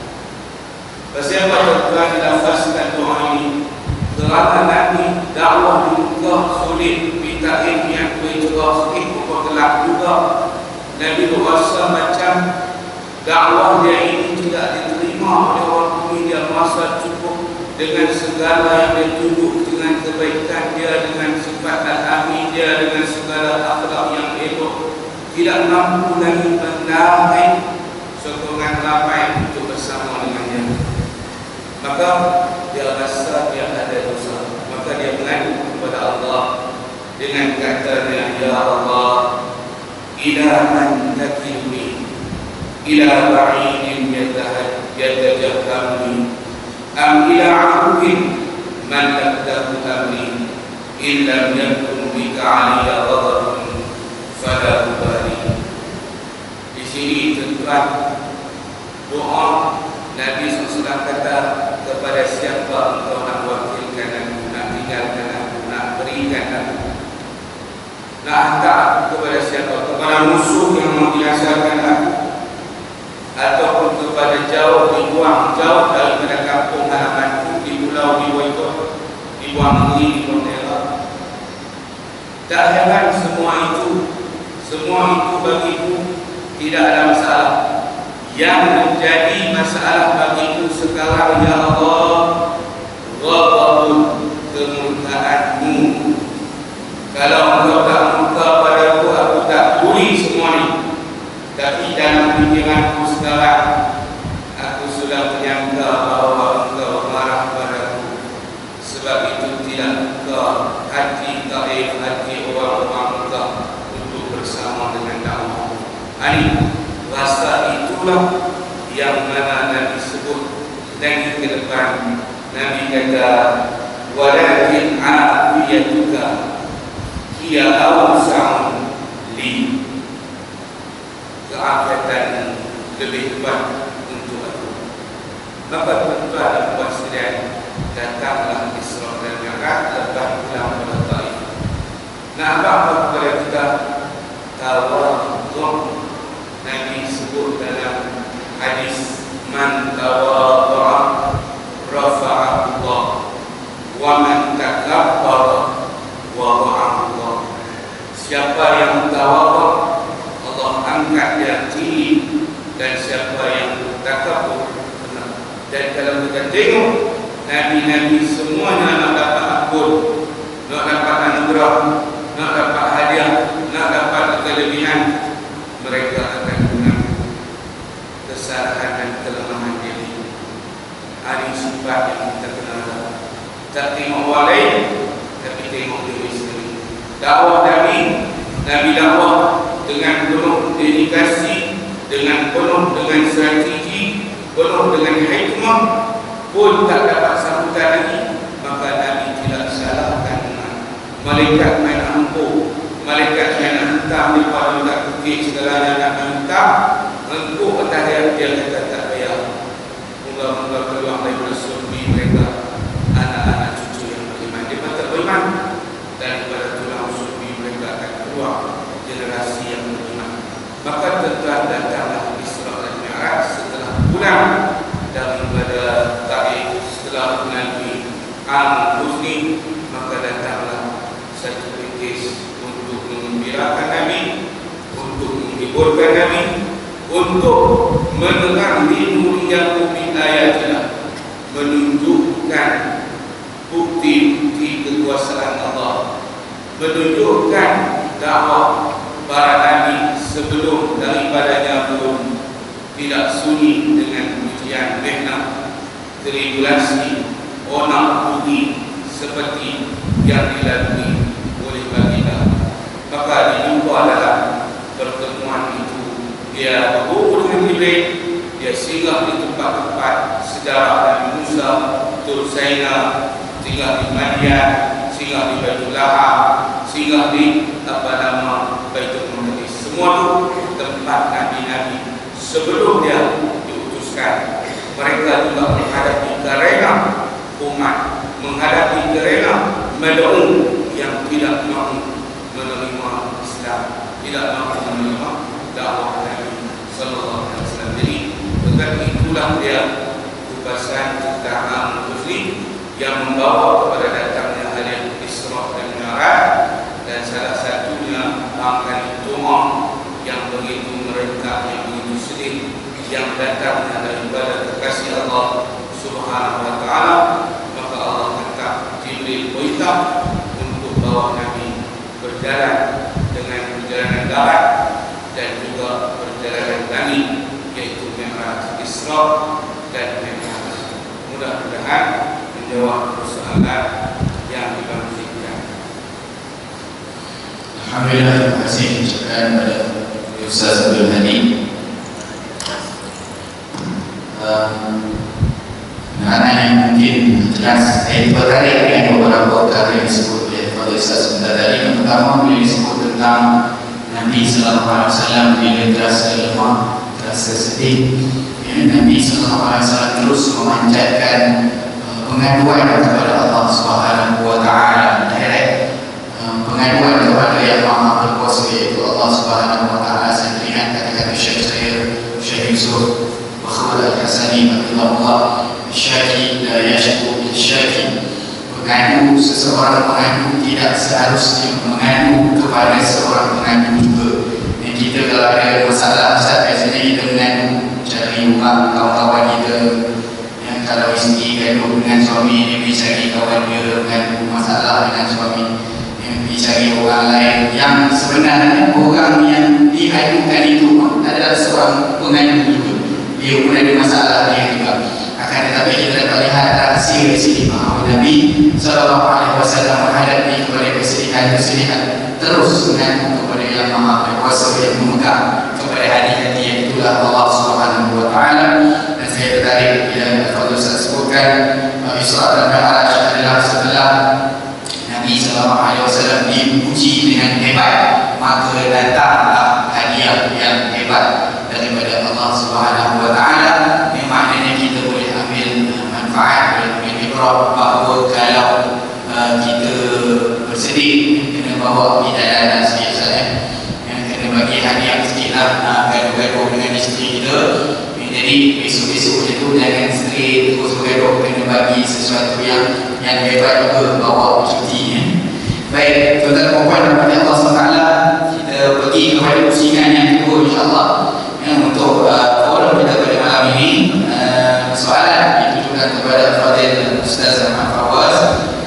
Pasal apa tuan dilafazkan doa ini? Kerana Nabi dakwah di Mekah sulit, minta ilmiah bercerah sikit pun gelap juga. Nabi berasa macam dakwah dia ini tidak diterima oleh orang bumi. Dia merasa cukup dengan segala yang dia tunjuk, dengan kebaikan dia, dengan sifat al-amin dia, dengan segala akhlak yang elok. Tidak mampu lagi menarik sokongan ramai untuk bersama dengannya. Maka dia rasa dia ada dosa. Maka dia mengadu kepada Allah dengan katanya, Ya Allah, ila man takilni ila ba'idin yatajahhamni am ila aduwin man tabdahu amri illa yakun bika aliyya ghadabun fala ubali. Di sini tuan doa Nabi sallallahu alaihi wasallam kata kepada siapa engkau nak wakilkan aku, nak tinggalkan aku, nak berikan aku, nak hantar aku kepada siapa? Kepada musuh yang membinasakan aku, ataupun kepada jauh dibuang, jauh daripada kampung halamanku, di pulau di Waikot, dibuang negeri, di Pontianak. Tak heran semua itu, semua itu bagiku tidak ada masalah. Yang menjadi masalah bagiku sekarang, Ya Allah, ghadabun, kemurkaanmu. Kalau engkau tak murka padaku, aku tak peduli semua ini. Tapi dalam pikiranku sekarang, aku sudah menyangka bahawa engkau marah padaku. Sebab itu tidak buka hati Taif, hati orang-orang Mekah untuk bersama dengan dakwah. Ini rasa itulah yang mana Nabi sebut lagi ke depan. Nabi kata, walakin afiyatuka hiya awsa'u li. Keafiatan lebih kuat untuk aku. Maka tuan-tuan dan puan sekalian, datanglah Isra dan Mi'raj, lepas pulang pada Taif. Nak apa kepada kita? Tawadhu. Nabi sebut dalam hadis, man tawadha'a rafa'ahu Allah wa man takabbara wada'ahu Allah. Siapa yang tawadhu, Allah angkat dia tinggi, dan siapa yang takabbur. Dan kalau kita tengok Nabi-Nabi semuanya nak dapat ampun, nak dapat anugerah, nak dapat hadiah, nak dapat kelebihan, mereka akan guna kesalahan dan kelemahan diri. Ada sifat yang kita kenal. Tak tengok orang lain, tapi tengok diri sendiri. Dakwah Nabi, Nabi dakwah dengan penuh dedikasi, dengan penuh dengan strategi, penuh dengan hikmah, pun tak dapat sambutan lagi. Maka Nabi tidak salahkan malaikat main ampuh, malaikat main hantar daripada tak kukik segalanya nak hantar engkau atas dia, dia kata tak payah. Moga-moga keluar daripada surga mereka anak-anak cucu yang beriman. Dia tak beriman, daripada tulang surga mereka akan keluar generasi yang beriman. Maka tuan-tuan, datanglah Isra dan Mi'raj setelah bulan panjang daripada tarikh setelah Nabi Al-Husni, maka datanglah satu kritis untuk mengembirakan Nabi, untuk menghiburkan Nabi, untuk menerangi nuriyahu min ayatina, menunjukkan bukti-bukti kekuasaan Allah, menunjukkan dakwah para nabi sebelum daripadanya belum tidak sunyi dengan ujian mihnah, tribulasi, onak budi seperti yang dilalui oleh baginda. Maka dijumpa dalam pertemuan itu, dia berhubung dengan Jibril, dia singgah di tempat-tempat sejarah Nabi Musa, Tur Saina, singgah di Madian, singgah di Baitul Laham, singgah di apa nama Baitul Maqdis. Semua itu tempat nabi-nabi sebelum dia diutuskan. Mereka juga menghadapi kerenah umat, menghadapi kerenah mad'un yang tidak mahu menerima Islam, tidak mahu menerima dakwah Nabi sallallahu alaihi wasallam. Jadi dengan itulah dia kupasan tentang Al-Husni yang membawa kepada datangnya hari Isra dan Mi'raj, dan salah satunya angkatan Tuhan yang begitu merentak, yang begitu sedih, yang datangnya daripada kekasih Allah Subhanahu wa taala. Maka Allah hantar Jibril perintah untuk bawa Nabi berjalan dengan perjalanan darat dan juga perjalanan langit, yaitu Mi'raj, Isra dan Mi'raj. Mudah-mudahan menjawab persoalan yang dibangkitkan. Alhamdulillah, terima kasih ucapkan pada Ustaz Abdul Hadi. Anak-anak yang mungkin jelas saya tertarik dengan beberapa perkara yang disebut oleh Fadil Ustaz sebentar tadi. Yang pertama, bila disebut tentang Nabi sallallahu alaihi wasallam bila terasa lemah, terasa sedih, ya, Nabi sallallahu alaihi wasallam terus memanjatkan uh, pengaduan kepada Allah Subhanahu wa taala, direct uh, pengaduan kepada yang Maha Berkuasa, iaitu Allah Subhanahu wa taala. Saya lihat kata-kata Syekh saya, Syekh Yusuf Bakhul Al-Hasani rahimahullah, syaki la yashku bil syaki. Mengadu, seseorang mengadu tidak seharusnya mengadu kepada seorang pengadu juga. Dan kita kalau ada masalah, Ustaz, biasanya kita mengadu cari rumah kawan-kawan kita. Yang kalau isteri gaduh dengan suami, dia pergi cari kawan dia mengadu masalah dengan suami, dia pergi cari orang lain yang sebenarnya orang yang diadukan itu adalah seorang pengadu juga. Dia pun ada masalah dia juga. Akan tetapi kita dapat lihat rahsia di sini bahawa Nabi sallallahu alaihi wasallam menghadapi kepada kesedihan-kesedihan terus mengadu kepada Yang Maha Berkuasa, yang memegang kepada hati-hati yang itulah Allah Subhanahu wa taala. Dan saya tertarik bila Al-Fadhil sebutkan Isra dan Mi'raj adalah setelah Nabi sallallahu alaihi wasallam diuji dengan hebat, maka datanglah hadiah yang hebat daripada Allah Subhanahu wa taala. Yang maknanya kita boleh ambil manfaat, boleh ambil ibrah bahawa kalau uh, kita bersedih, kena bawa pergi jalan sikit saja, yang kena bagi hadiah sikitlah, uh, gaduh-gaduh dengan isteri kita. Jadi besok-besok itu jangan straight terus bergaduh, kena bagi sesuatu yang yang hebat juga, bawa cuti, ya. Baik, tuan-tuan dan puan rahmati Allah subhanahu wa taala, kita pergi kepada pusingan yang kedua insya-Allah. Ya, untuk uh, forum kita pada malam ini, uh, soalan ditujukan kepada Fadil Ustaz Ahmad Fawaz.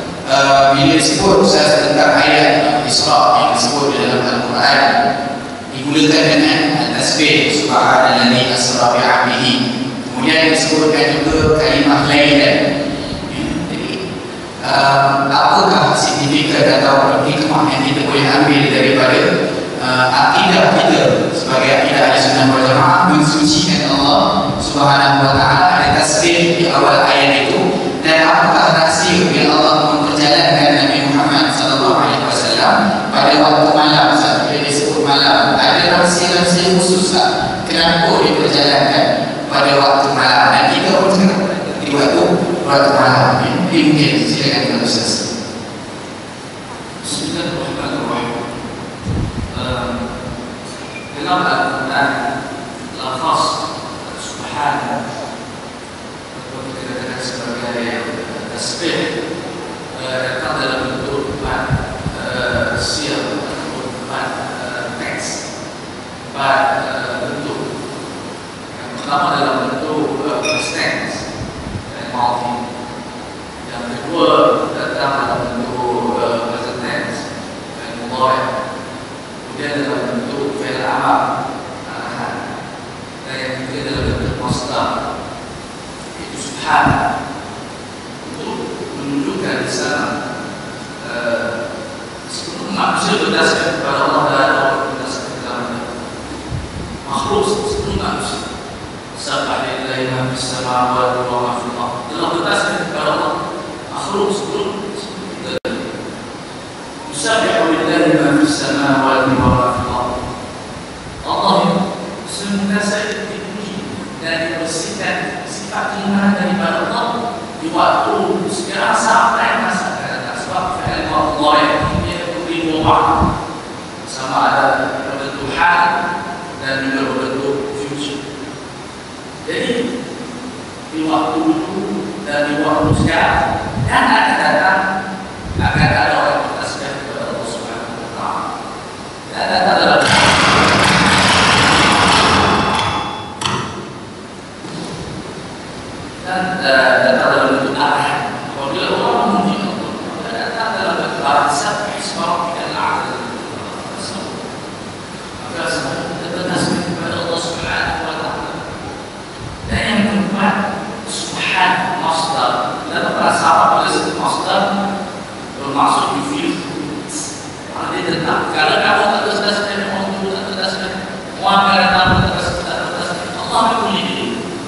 Uh, bila disebut Ustaz tentang ayat Isra yang disebut di dalam Al-Quran, digunakan dengan tasbih subhanalladzi asra bi 'abdihi. Kemudian disebutkan juga kalimah lailan. Ya, jadi uh, apakah signifikan atau hikmah yang kita boleh ambil daripada uh, akidah kita sebagai akidah Ahlussunnah wal Jamaah, mensucikan Allah Subhanahu wa taala, ada tasbih di awal ayat itu, dan apakah rahsia yang Allah memperjalankan Nabi Muhammad sallallahu alaihi wasallam pada waktu malam? Saat dia disebut malam, ada rahsia-rahsia khusus tak? Kenapa diperjalankan pada waktu malam? Dan kita pun sekarang di waktu waktu malam. Ini mungkin silakan dengan Ustaz. Bismillahirrahmanirrahim. Dalam Al-Quran, lafaz Subhanahu mati. Yang kedua datang dalam bentuk uh, present tense, fi'il mudhari'. Kemudian dalam bentuk fi'il amar, arahan. Dan yang ketiga dalam bentuk masdar, itu subhan. Untuk menunjukkan di sana uh, sebelum manusia berdasarkan kepada Allah dan Allah berdasarkan kepada makhluk sebelum manusia. Sabah lillahi ma fis samawati wa ma fil ardh. Dalam berdasarkan kepada Allah makhluk sebelum kita. Sabah lillahi ma fis samawati wa ma fil ardh. Allah senantiasa dipuji dan dibersihkan sifat keimanan daripada Allah di waktu sekarang sampai masa akan datang. Sebab fi'il mudhari' dia memberi dua makna, sama ada berbentuk hal dan juga berbentuk future. Jadi di waktu dulu dan di waktu sekarang dan akan datang akan ada orang bertasbih kepada Allah Subhanahu wa taala. Dan datang dalam dan datang dalam bentuk arahan. Apabila orang memuji Allah, datang dalam bentuk arahan. Sabih isma rabbikal a'la. Maka kita bertasbih kepada Allah Subhanahu wa taala. Dan yang keempat, subhan masdar. Dalam bahasa Arab disebut masdar bermaksud fi'il. Artinya tetap. Kalau kamu tak bertasbih, orang itu tak bertasbih, orang akan datang tak bertasbih. Allah mempunyai diri.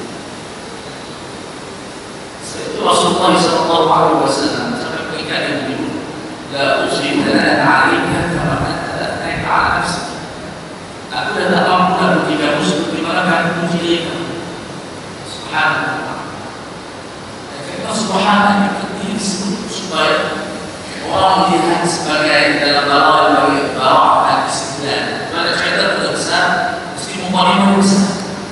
Rasulullah sallallahu alaihi wasallam sampai berikan yang begini, la usi dan alaiha kama anta naik ala nafsi. Aku dah tak mampu nak puji kamu seperti mana kamu puji diri kamu. Subhanallah. Kerana subhanallah ini penting supaya orang melihat sebagai dalam bawah sebagai bawah dan istilah. Pada cerita besar mesti memahami besar.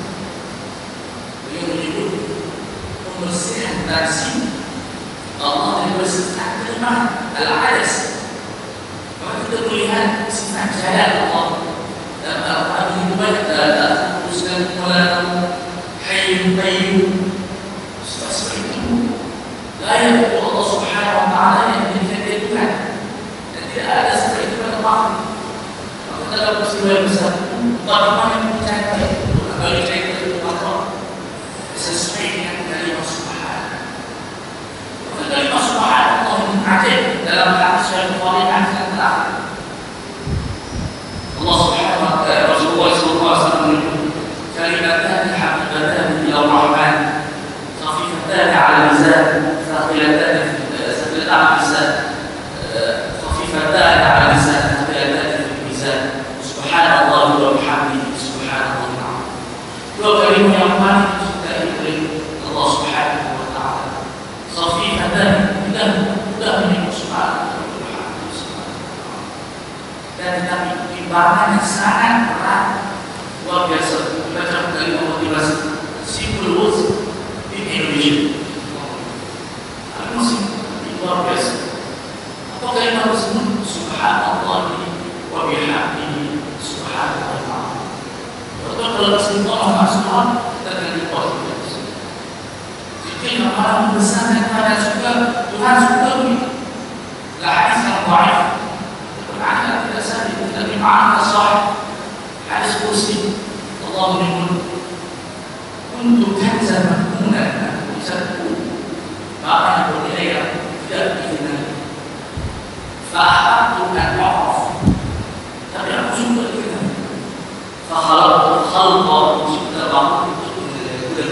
Pembersihan nafsi Allah dibersihkan kelemahan al-adas. Maka kita melihat sifat jalal Allah dalam Al-Quran ini banyak dalam teruskan mulai hayyun qayyum seperti itu. Layak untuk Allah Subhanahu wa taala yang menjadikan dia Tuhan dan tidak ada seperti itu pada makhluk. Maka dalam peristiwa yang besar bagaimana yang mencapai bagi cerita itu Allah sesuai dengan kalimah subhanallah. Kalimah subhanallah ini ajib dalam hadis yang Bukhari dan Muslim. Allah Subhanahu wa taala Rasulullah sallallahu alaihi wasallam kalimatan habibatan ila rahman khafifatan 'ala lisan thaqilatan thaqilatan 'ala lisan khafifatan 'ala lisan thaqilatan fi mizan subhanallah wa bihamdihi subhanallah. Dua kalimah yang paling Allah Subhanahu wa taala. Khafifatan dan mudah menyebut dan tetapi timbangan yang sangat berat, luar biasa. Baca kalimah motivasi simpul words in Indonesia. Tapi masih luar biasa. Apa kalimah tersebut? Subhanallah wa bihamdihi subhanallah. Betul kalau kesimpulan masalah kita akan dibuat. Jika orang besar dan pada suka Tuhan suka begitu. La hadis yang dhaif. Bermakna tidak sahih, tidak bermakna sahih. Hadis kursi Allah menyebut untuk kanzan makmunan satu maka bernilai yang tidak dikenal. Fa'ahabtu an a'raf, tapi aku suka dikenal. Fa'khalaqtu khalqa, suka bangun untuk menjadi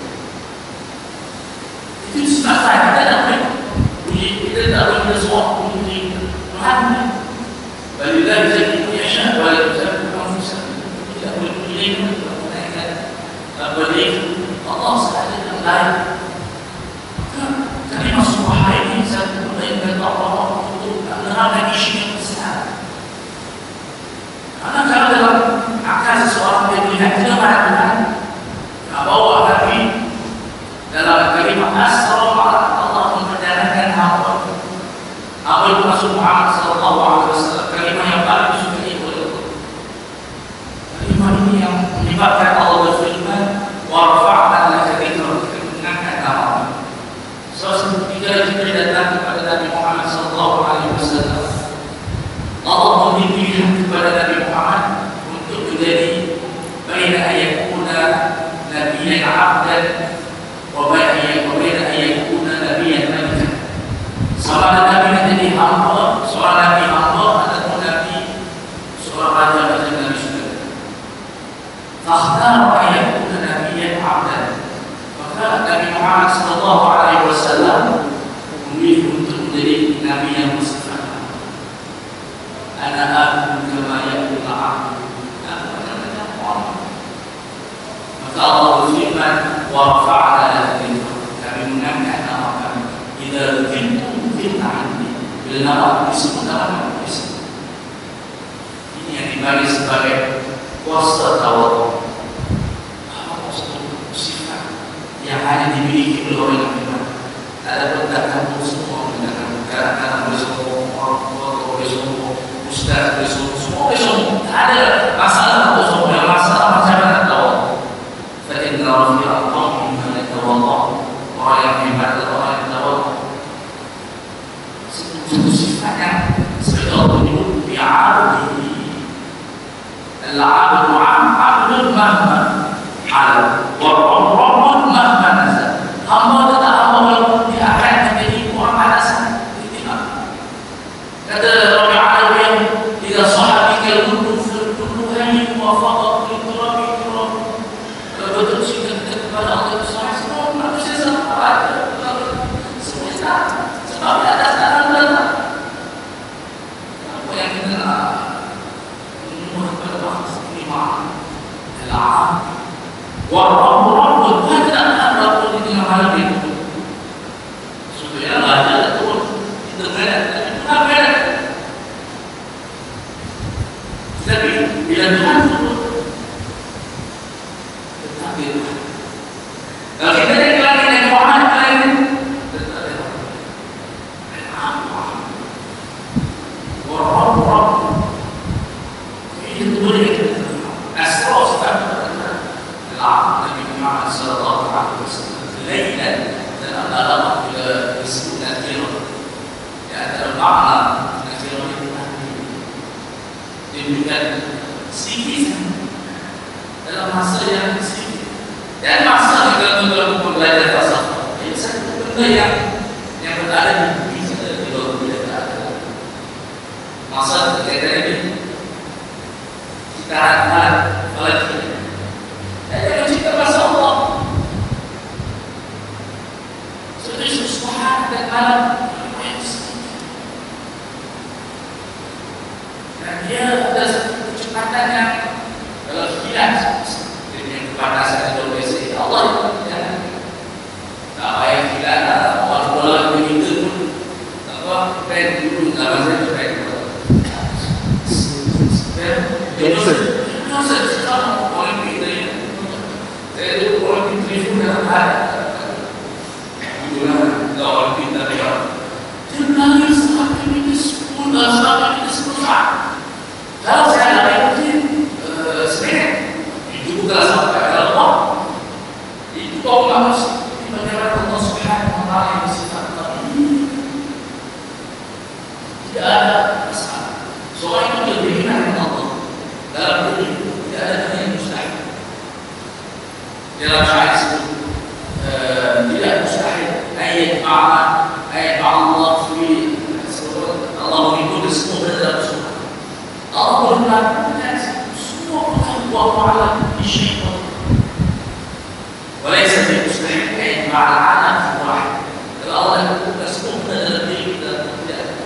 itu sifat saya, kita tak boleh kita tak boleh bersuara puji Tuhan. Balillah jadi punya syak, balillah jadi manusia. Tidak boleh puji dia, tidak menaikkan. Tak boleh Allah sahaja yang lain. Kalimah subhanallah ini satu menaikkan Allah untuk menerangkan isu yang besar. Karena kalau dalam akal seseorang dia melihat tidak ada Tuhan, tak bawa tapi dalam kalimah as-salawat Allah memperjalanan hamba. Apa itu maksud Muhammad sallallahu alaihi wasallam? Kalimah yang paling disukai oleh Allah. Kalimah ini yang menyebabkan Allah berfirman, "Wa rafa'na laka dzikrak", mengangkat nama. abdan wa baina wa baina an yakuna nabiyyan malikan. Seorang nabi menjadi hamba, seorang nabi hamba ataupun nabi seorang raja macam Nabi Sulaiman. Fakhtara an yakuna nabiyyan abdan. Maka Nabi Muhammad sallallahu alaihi wasallam memilih untuk menjadi nabi yang bersifat ana aku kama yakul abdu. Maka Allah berfirman wa rafa'na laka kami mengangkat nama kami idza kuntum fit'ani bila nama disebut nama disebut. Ini yang dibagi sebagai kuasa tawadhu. Sifat yang hanya dimiliki oleh orang yang beriman. Tak ada perkataan semua menggunakan perkataan boleh sombong, orang tua boleh sombong, ustaz boleh sombong, semua boleh sombong. Tak ada masalah untuk sombong. Yang masalah macam mana tahu? Fa'inna rafi'a Allah mimman yatawallah. Orang yang hebat adalah orang yang tawadhu. Satu sifat yang seperti Allah menyebut bi'abdihi. Al-'abdu 'abdun mahma 'ala wa rabbun mahma nazal. Hamba tetap hamba walaupun dia akan menjadi orang alasan. Kata Rabi' Alawi, "Idza sahabika al-kullu kullu hayyin wa faqat li turabi turab." Kalau betul cinta kita kepada Allah Subhanahu wa taala, manusia sama semua sama. Sebab dia ada tangan datang. Apa yang kita nak memohon kepada Allah ini maaf. Al-'am wa rabbun rabbun tidak ada rabbun di tengah malam itu. Sebenarnya raja tak turun internet, tapi Tuhan berat. Tapi bila Tuhan turun, tetap dia Tuhan. Kalau kita naik lagi naik Muhammad lain, tetap dia Tuhan. Al-'am wa rabbun rabbun. Ini tu boleh kita asal sifat al-'am Nabi Muhammad sallallahu alaihi wasallam. Lailan dan al-'am bila disebut nakirah. Di antara makna nakirah itu dia bukan sikit dalam masa yang sikit. Dan masa kita dalam belajar tasawuf. Ini satu benda yang yang berada di kita di luar kita. Masa kita ini kita harap kalau kita dan kita masa Allah seperti subhan dan malam dan dia ada kecepatan yang kalau hilang dengan kepanasan Indonesia Allah jangan tak payah hilang orang bola begitu pun apa pen dulu dalam saya pen Johnson Johnson sekarang orang kita saya dulu orang kita itu dalam hati itulah orang kita dia jangan sampai ini sepuluh sampai ini sepuluh kalau saya nak ikutin sebenarnya itu bukan sampai Allah itu kau manusia bagaimana Allah Subhanahu wa taala yang bersifat qadim tidak ada masalah seorang itu beriman dengan Allah dalam diri tidak ada yang mustahil dalam syair itu tidak mustahil ayat ma'ana ayat ma'allah fi Allah mengikuti semua benda dalam surah Allah berfirman semua perkara wa ta'ala bisyaitan walaysa bi mustahil ayat ma'ana fi wahid kalau Allah mengikuti semua benda dalam diri kita tidak ada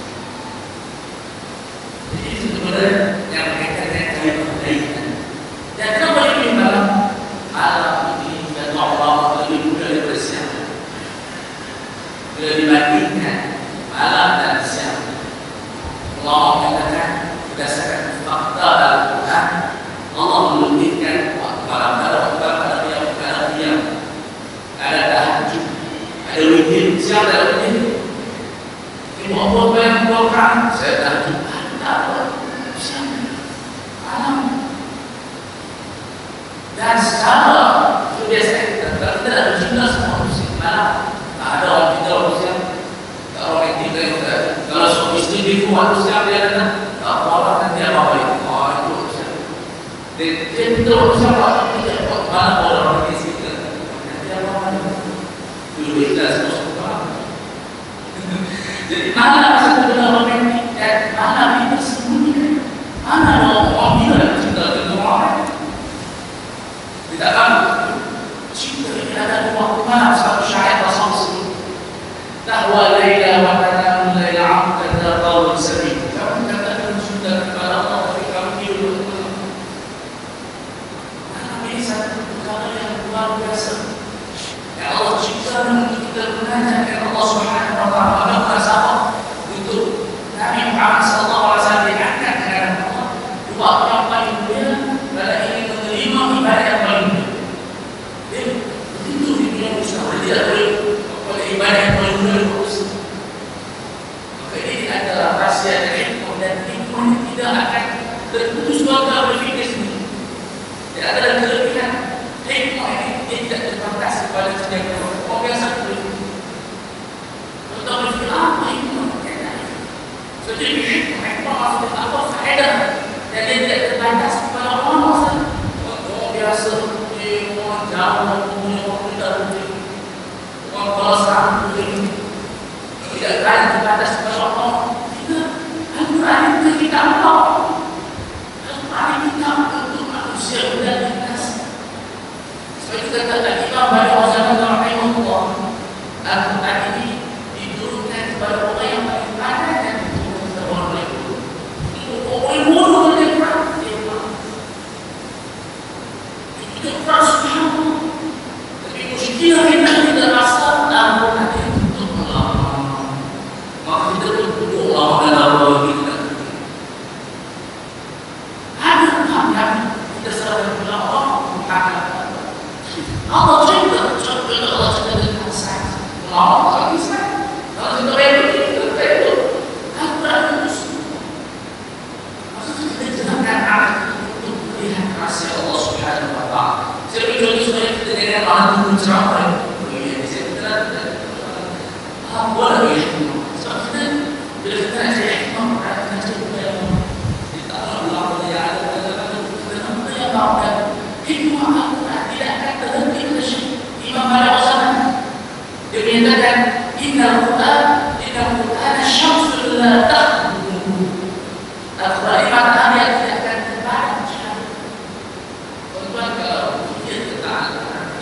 jadi itu sebenarnya yang berkaitan dengan kebaikan dan kenapa ini malam malam ini dan Allah lebih mudah daripada siang bila dibandingkan malam dan siang Allah mengatakan berdasarkan fakta Al-Quran Allah menunjukkan waktu malam ada waktu malam ada yang ada diam ada tahajud ada witir siang ada witir ini Allah yang membuatkan saya tahajud ada siang malam dan sekarang itu biasa kita kita ada cinta semua musim malam ada orang kita orang siang orang yang kita kalau suami istri di rumah itu siang dia datang orang kan dia bawa balik oh itu siang dia minta orang siang orang tidak mana orang di situ waktu mana satu syair Rasul sebut tahwa laila wa tanam laila amkan darqaul sari. Kamu katakan sudah kepada Allah tapi kamu tidur. Karena ini satu perkara yang luar biasa. Ya Allah ciptakan untuk kita menanya kepada Allah Subhanahu wa taala bersama untuk Nabi Muhammad sallallahu alaihi wasallam diangkat dengan Allah. Dua yang paling mulia adalah ingin menerima ibadah yang paling mulia. Itu di dunia Islam tidak boleh oleh ibadah yang paling mulia itu. Maka ini adalah rahasia dari hikmah dan hikmah tidak akan terputus kalau berfikir sendiri. Tidak ada kelebihan hikmah ini dia tidak terbatas kepada setiap orang. Orang biasa berfikir. Kalau berfikir apa hikmah? Jadi hikmah hikmah maksudnya apa? Faedah dan dia tidak terbatas kepada orang masa orang biasa di orang jauh punya orang tidak rutin orang balasan rutin tidak akan terbatas kepada orang kita Al-Quran itu kita Allah Al-Quran kita untuk manusia dan binasa sebab itu kata Imam Bani Wazana rahimahullah Al-Quran ini diturunkan kepada orang yang paling pandai dan diturunkan kepada orang lain orang yang bodoh dan yang kurang itu kurang subhanallah tapi musykilah kita tidak rasa dalam hati untuk Allah maka kita berdoa Allah dan Allah kita ada Tuhan yang kita serahkan kepada Allah Allah cerita cerita Allah cerita dengan saya Allah tak bisa kalau kita reda kita reda Al-Quran itu maksudnya kita jelaskan arah untuk melihat rahasia Allah Subhanahu wa taala. Saya berjuang supaya kita dengan malam itu ceramah. Ini saya kita ah boleh ya. Sebab kita bila kita ada hikmah ada kita juga kita Allah yang ada dalam kita nampak yang tahu dan hikmah Al-Quran tidak akan terhenti pada syekh Imam Bani Wazana. Dia menyatakan innal Quran innal Quran syamsul la takhdu. Al-Quran matahari yang tidak akan terbalik. Tuan-tuan kalau dia tetap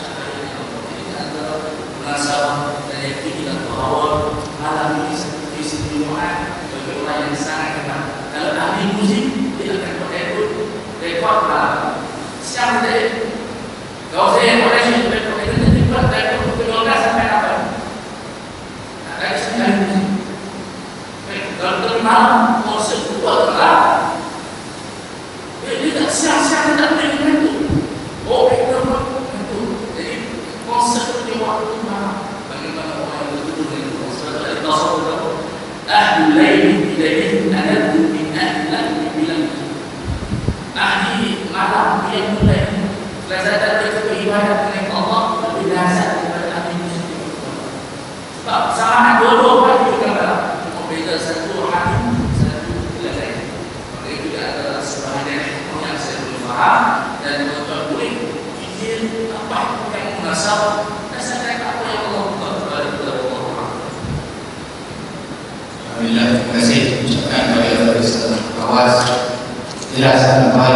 merasa dan yakin bahawa malam ini seperti istimewa bagi orang yang sangat hebat. Kalau ahli muzik dia akan rekod rekod malam. Siapa dia? Kalau saya boleh rekod rekod itu buat rekod dua belas sampai apa? Ada sekali muzik. Kalau termalam konsep buat malam. Dia tak siap-siap tak boleh itu. Oh, itu itu. Jadi konsep dia waktu malam. Bagaimana orang yang betul dengan konsep dari tasawuf. Ahlul lail bilail anadu min ahli bilang. Ahli malam dia mulai kelezatan dia beribadah dengan Allah lebih dahsyat daripada ahli muzik. Sebab sama dua-dua orang juga malam. Cuma beza satu ahli dan tuan-tuan boleh fikir apa yang munasab dasarkan apa yang Allah buat kepada Allah. Alhamdulillah, terima kasih ucapkan kepada Ustaz Fawaz. Jelas tuan-tuan,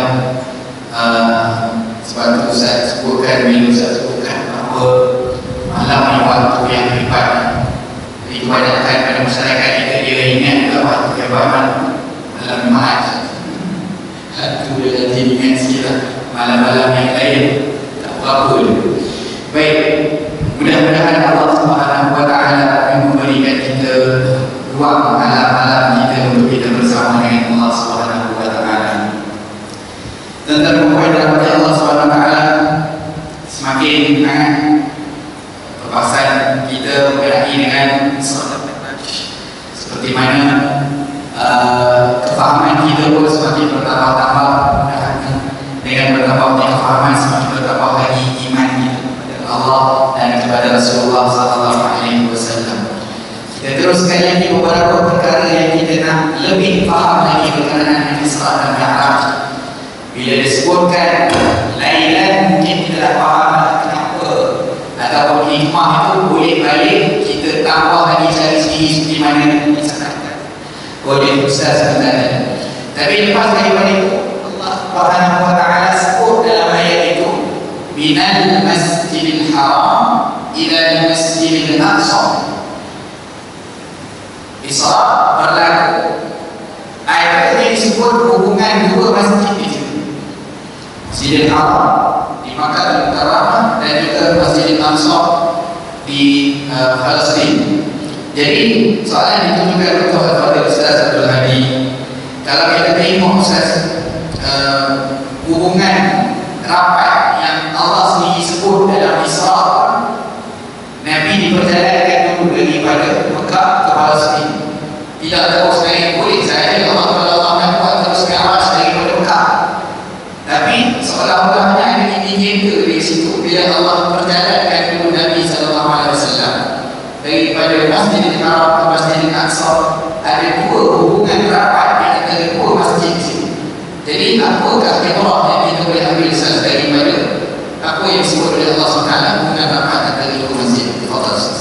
sebab itu Ustaz sebutkan, minum Ustaz sebutkan bahawa malam ni waktu yang hebat. Jadi kebanyakan pada masyarakat kita dia ingat juga waktu hebat malam Jumaat. Itu dia nanti ingat sikit lah malam-malam yang lain tak apa-apa. Baik, mudah-mudahan Allah Subhanahu wa taala akan memberikan kita ruang malam-malam kita untuk kita bersama dengan Allah Subhanahu wa taala. Dan termohon dalam Allah Subhanahu wa taala semakin hangat perbahasan kita berkaitan dengan solat seperti mana Uh, kefahaman kita pun semakin bertambah-tambah dengan bertambahnya kefahaman semakin bertambah lagi iman kita kepada Allah dan kepada Rasulullah sallallahu alaihi wasallam. Kita teruskan lagi beberapa perkara yang kita nak lebih faham lagi berkenaan dengan Isra dan Mi'raj. Bila disebutkan lailan mungkin kita dah faham kenapa ataupun hikmah itu boleh balik kita tambah lagi cari sendiri seperti mana disebutkan oleh Ustaz sebenarnya. Tapi lepas daripada itu Allah Subhanahu wa taala sebut dalam ayat itu minal masjidil haram Masjidil Haram di Makkah Al-Mukarramah dan juga Masjidil Aqsa di uh, Palestin. Jadi soalan itu juga Doktor Al-Fadhil Ustaz Abdul Hadi, kalau kita tengok Ustaz, uh, hubungan rapat yang Allah sendiri sebut dalam Isra, Nabi diperjalankan dulu daripada Mekah ke Palestin. Tidak terus naik, boleh saja Allah kalau Allah nak buat terus ke arah daripada Mekah, tapi seolah-olahnya ada indikator di situ bila Allah perjalankan dulu Nabi sallallahu alaihi wasallam daripada Masjidil Haram ke Masjidil Aqsa. Ada dua hubungan rapat di antara dua masjid ini. Jadi apakah ibrah yang kita boleh ambil Ustaz daripada apa yang disebut oleh Allah subhanahu wa taala hubungan rapat antara dua masjid? Tafadhal Ustaz.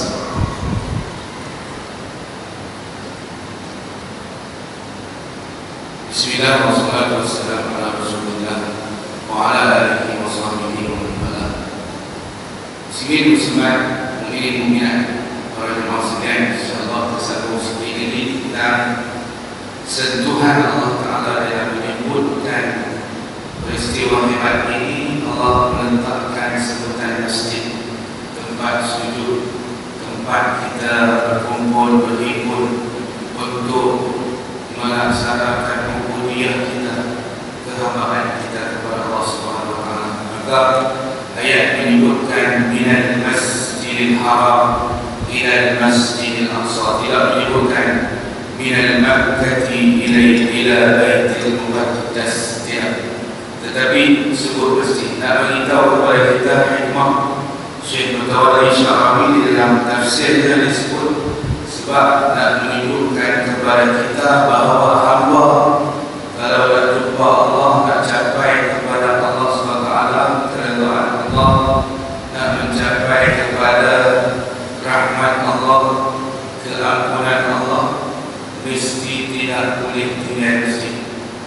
Bismillahirrahmanirrahim. Wassalamu ala Rasulillah wa ala alihi wa sahbihi wa man wala. Muslimin muslimat, mukminin mukminat, para jemaah sekalian, insyaallah bersatu sedikit ini tentang sentuhan Allah Taala dalam menyebutkan peristiwa hebat ini. Allah meletakkan sebutan masjid, tempat sujud, tempat kita berkumpul berhimpun untuk melaksanakan ubudiyah kita, kehambaan kita kepada Allah Subhanahu wa taala. Maka ayat menyebutkan minal Masjidil Haram ila Masjidil Aqsa, tidak menyebutkan minal Makkati ila ila Baitul Muqaddas, tidak, tetapi sebut masjid. Nak beritahu kepada kita hikmah Syekh Mutawalli Syarawi dalam tafsirnya disebut sebab nak menunjukkan kepada kita bahawa hamba kalau nak jumpa Allah, nak capai kepada Allah subhanahu wa taala, keridhaan Allah, nak mencapai kepada rahmat Allah, keampunan Allah, mesti tidak boleh tinggal di sini.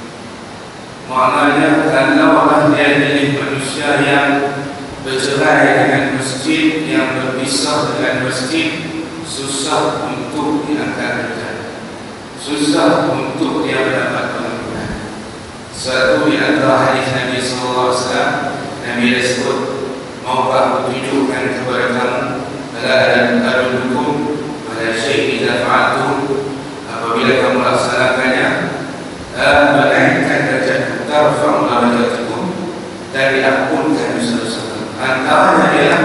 Maknanya kalau dia adalah manusia yang bercerai dengan masjid, yang berpisah dengan masjid, susah untuk diangkat derajat, susah untuk dia mendapat pengampunan. Satu di antara hadis Nabi sallallahu alaihi wasallam, Nabi disebut, maukah tunjukkan kepada kamu ala adullukum ala syai'in idza fa'altum, apabila kamu laksanakannya menaikkan derajat, tarfa'u darajatikum, dan diampunkan dosa-dosa. Antaranya ialah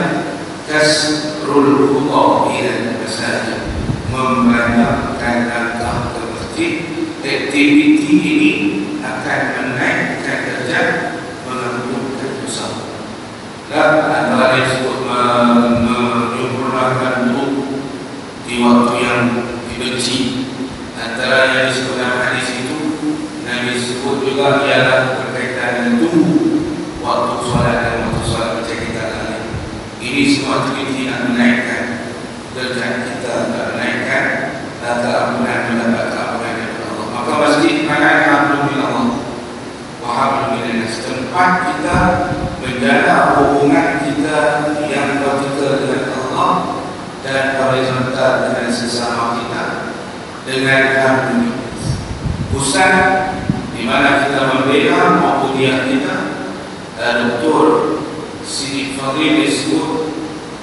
kasrul khuta ila masjid, membanyakkan langkah ke masjid. Aktiviti ini akan menaikkan derajat, mengampunkan dosa. Dan antara yang disebut menyempurnakan wudhu di waktu yang dibenci, antara yang disebut dalam hadis itu Nabi sebut juga ialah berkaitan dengan tunggu waktu solat dan waktu solat macam kita lain. Ini semua aktiviti yang menaikkan derajat kita, menaikkan keampunan, mendapat keampunan daripada Allah. Maka masjid mana hablum min Allah wa hablum minan nas, tempat kita menjaga hubungan kita yang vertikal dengan Allah dan horizontal dengan sesama kita dengan hablum. Pusat di mana kita membela ubudiyah kita. Doktor Siti Fadhil disebut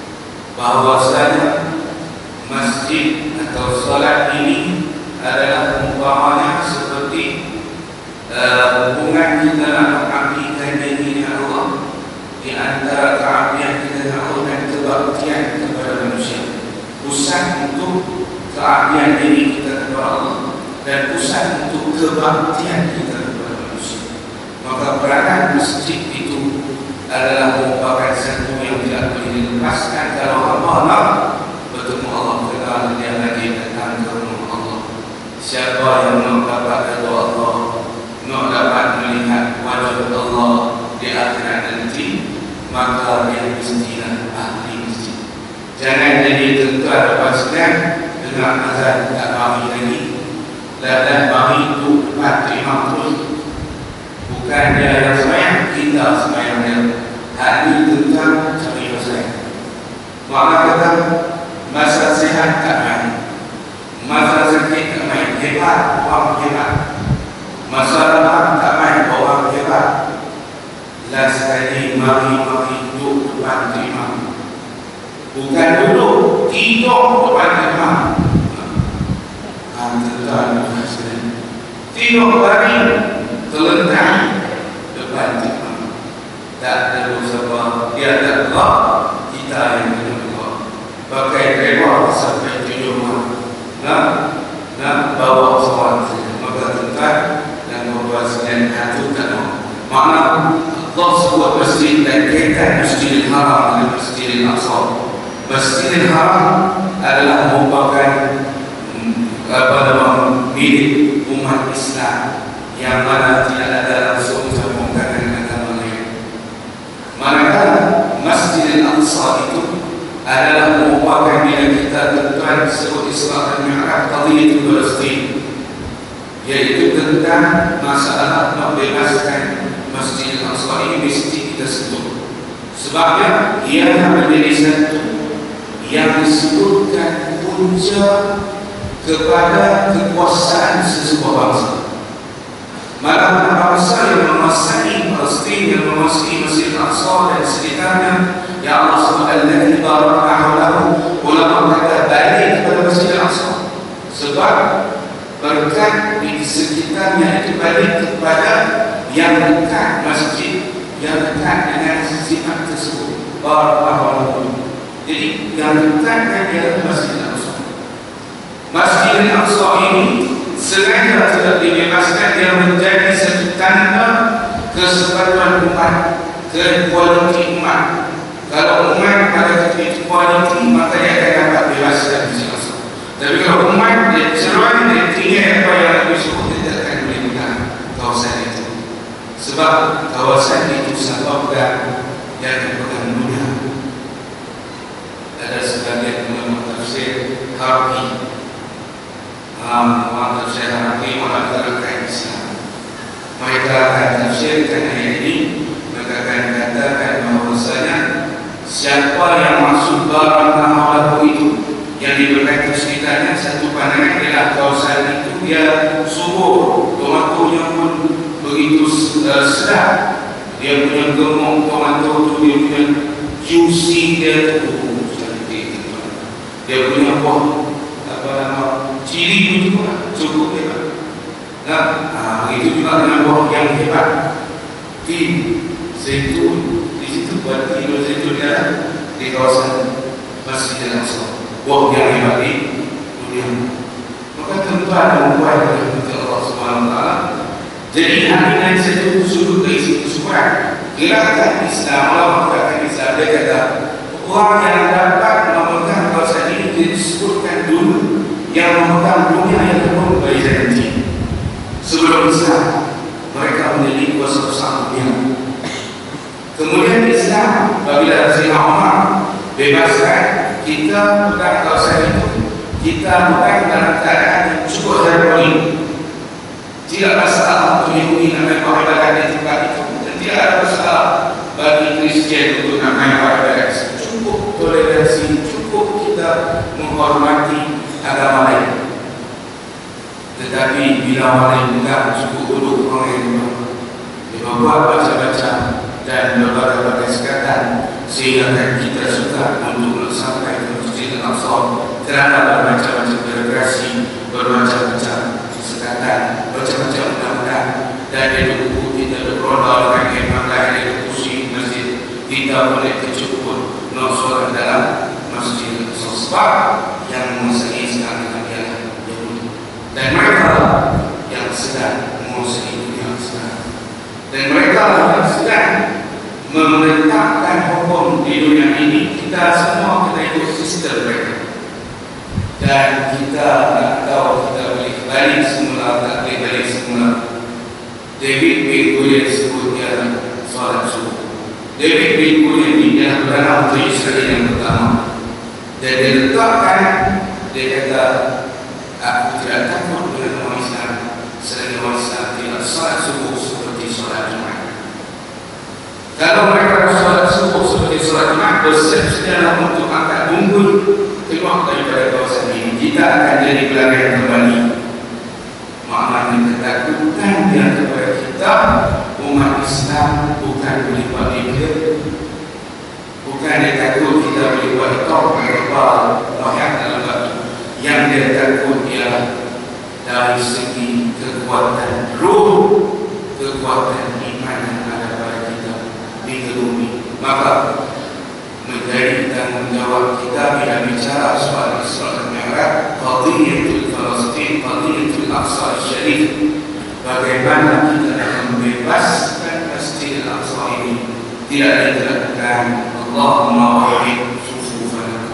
bahawasanya masjid atau salat ini adalah umpamanya seperti uh, hubungan kita nak mengabdikan diri dengan Allah, di antara keabdian kita dengan Allah dan kebaktian kepada manusia. Pusat untuk keabdian diri kita kepada Allah dan pusat untuk kebaktian kita kepada manusia. Maka peranan masjid itu adalah merupakan satu yang tidak boleh dilepaskan. Kalau hamba nak bertemu Allah, kenal dia lagi datang ke rumah Allah. Siapa yang nak dapat redha Allah, nak dapat melihat wajah Allah di akhirat nanti, maka dia mestilah ahli masjid. Jangan jadi tentera lepaskan dengan azan tak bagi lagi, dan bagi itu tempat imam terus. Bukan dia yang semayang, kita semayang dia. Hari tentang cari pasal. Maka kata masa sehat tak main, masa sakit tak main, hebat orang hebat. Masa lemah tak main orang hebat. dan sekali mari-mari duduk depan imam. Bukan duduk, tidur depan imam. Tuan-tuan, tidur baring, terlentang depan imam. Tak ada usaha, dia tak Allah, kita yang kena Allah. Pakai rewah sampai tujuh malam. Nak, nak bawa solat saja. Maka tuan dan bawa sekalian hatu tak mau. Makna Allah sebut masjid dan kaitan Masjidil Haram dengan Masjidil Aqsa. Masjidil Haram adalah merupakan apa nama milik umat Islam yang mana tidak ada langsung sambungkan dengan agama lain. Manakala Masjidil Aqsa itu adalah merupakan bila kita tuan disebut Isra dan Mi'raj qadhiyatul Palestin, yaitu tentang masalah membebaskan Masjidil Aqsa ini mesti kita sentuh. Sebabnya ia menjadi satu yang disebutkan punca kepada kekuasaan sesebuah bangsa. Mana bangsa yang menguasai Palestin, yang menguasai Masjid Al-Aqsa dan sekitarnya, ya Allah subhanahu wa ta'ala, ulama kata balik kepada Masjid Al-Aqsa, sebab berkat di sekitarnya itu balik kepada yang dekat masjid, yang dekat dengan sifat tersebut. Barakallahu. Jadi yang dekat dengan Masjid Al-Aqsa. Masjid Al-Aqsa ini sengaja tidak dibebaskan, dia menjadi satu tanda kesempatan umat, kualiti umat. Kalau umat pada titik kualiti, maka dia akan dapat bebaskan Masjid Al-Aqsa. Tapi kalau umat dia cerai, dia tinggal apa yang Nabi sebut, dia tidak akan boleh guna kawasan itu. Sebab kawasan itu sebabkan yang bukan mudah. Ada sebagian ulama tafsir Harbi, ulama tafsir Harbi mengatakan Islam. Mereka akan tafsirkan ayat ini, mereka akan katakan bahawasanya siapa yang masuk barang amalahu itu yang diberikan sekitarnya, satu pandangan ialah kawasan itu dia subur, tomatonya pun begitu uh, sedap, dia punya gemuk tomato tu, dia punya juicy, dia tu dia punya buah apa nama cili pun juga cukup hebat. Nah, ah, itu juga dengan buah yang hebat, tin zaitun. Di situ buat tin zaitun dia di kawasan Masjid Al-Aqsa, buah yang hebat di dunia. Maka tentu ada upaya dari Allah Subhanahu Wa Taala. Jadi hanya satu sudut dari situ surat. Gerakan Islam, Allah gerakan Islam, dia kata orang yang dapat memegang kawasan ini disebutkan dulu, yang memegang dunia yang penuh Byzantium. Sebelum Islam, mereka menjadi kuasa besar dunia. Kemudian Islam, apabila Sayyidina Umar bebaskan, kita pegang kawasan itu, kita pegang dalam keadaan yang cukup harmoni. Tidak masalah untuk Yahudi nak beribadah di tempat itu, dan tidak ada masalah bagi Kristian untuk nak beribadah. Cukup toleransi, cukup kita menghormati agama lain. Tetapi bila orang lain tidak cukup duduk orang yang dia membuat baca-baca dan berbagai-bagai sekatan, sehingga kita suka untuk sampai ke Masjid Al-Aqsa kerana bermacam-macam birokrasi, bermacam-macam sekatan, bermacam-macam undang-undang, dan dia duduk kita berprodol dengan khidmat lain, dia duduk kursi masjid, tidak boleh tercukup nak solat dalam Masjid Al-Aqsa. Sebab yang menguasai sekarang adalah Yahudi, dan mereka yang sedang menguasai dunia sekarang, dan mereka yang sedang menetapkan hukum di dunia ini. Kita semua kena ikut sistem mereka, dan kita tak tahu kita boleh balik semula, tak boleh balik semula. David bin Goliath sebut dia solat subuh. David bin Goliath ini dia beranak untuk Israel yang pertama, dan dia letakkan, dia kata, aku tidak takut dengan orang Islam selagi orang Islam tidak solat subuh seperti solat Jumat. Kalau mereka solat subuh seperti solat Jumat, bersedia untuk angkat bungkul keluar daripada kawasan ini, kita akan jadi pelarian kembali. Maknanya ketakutan yang kepada kita umat Islam bukan Tuhan boleh buat dia, bukan dia takut kita boleh buat top kepal rohyak dalam batu. Yang dia takut ialah dari segi kekuatan ruh, kekuatan iman yang ada pada kita di bumi. Maka menjadi tanggungjawab kita bila bicara soal Isra dan Mi'raj, qadiyatul Palestin, qadiyatul Aqsa Syarif, bagaimana kita akan membebaskan Masjid Al-Aqsa ini. Tidak dilakukan Allahumma wahid sufufana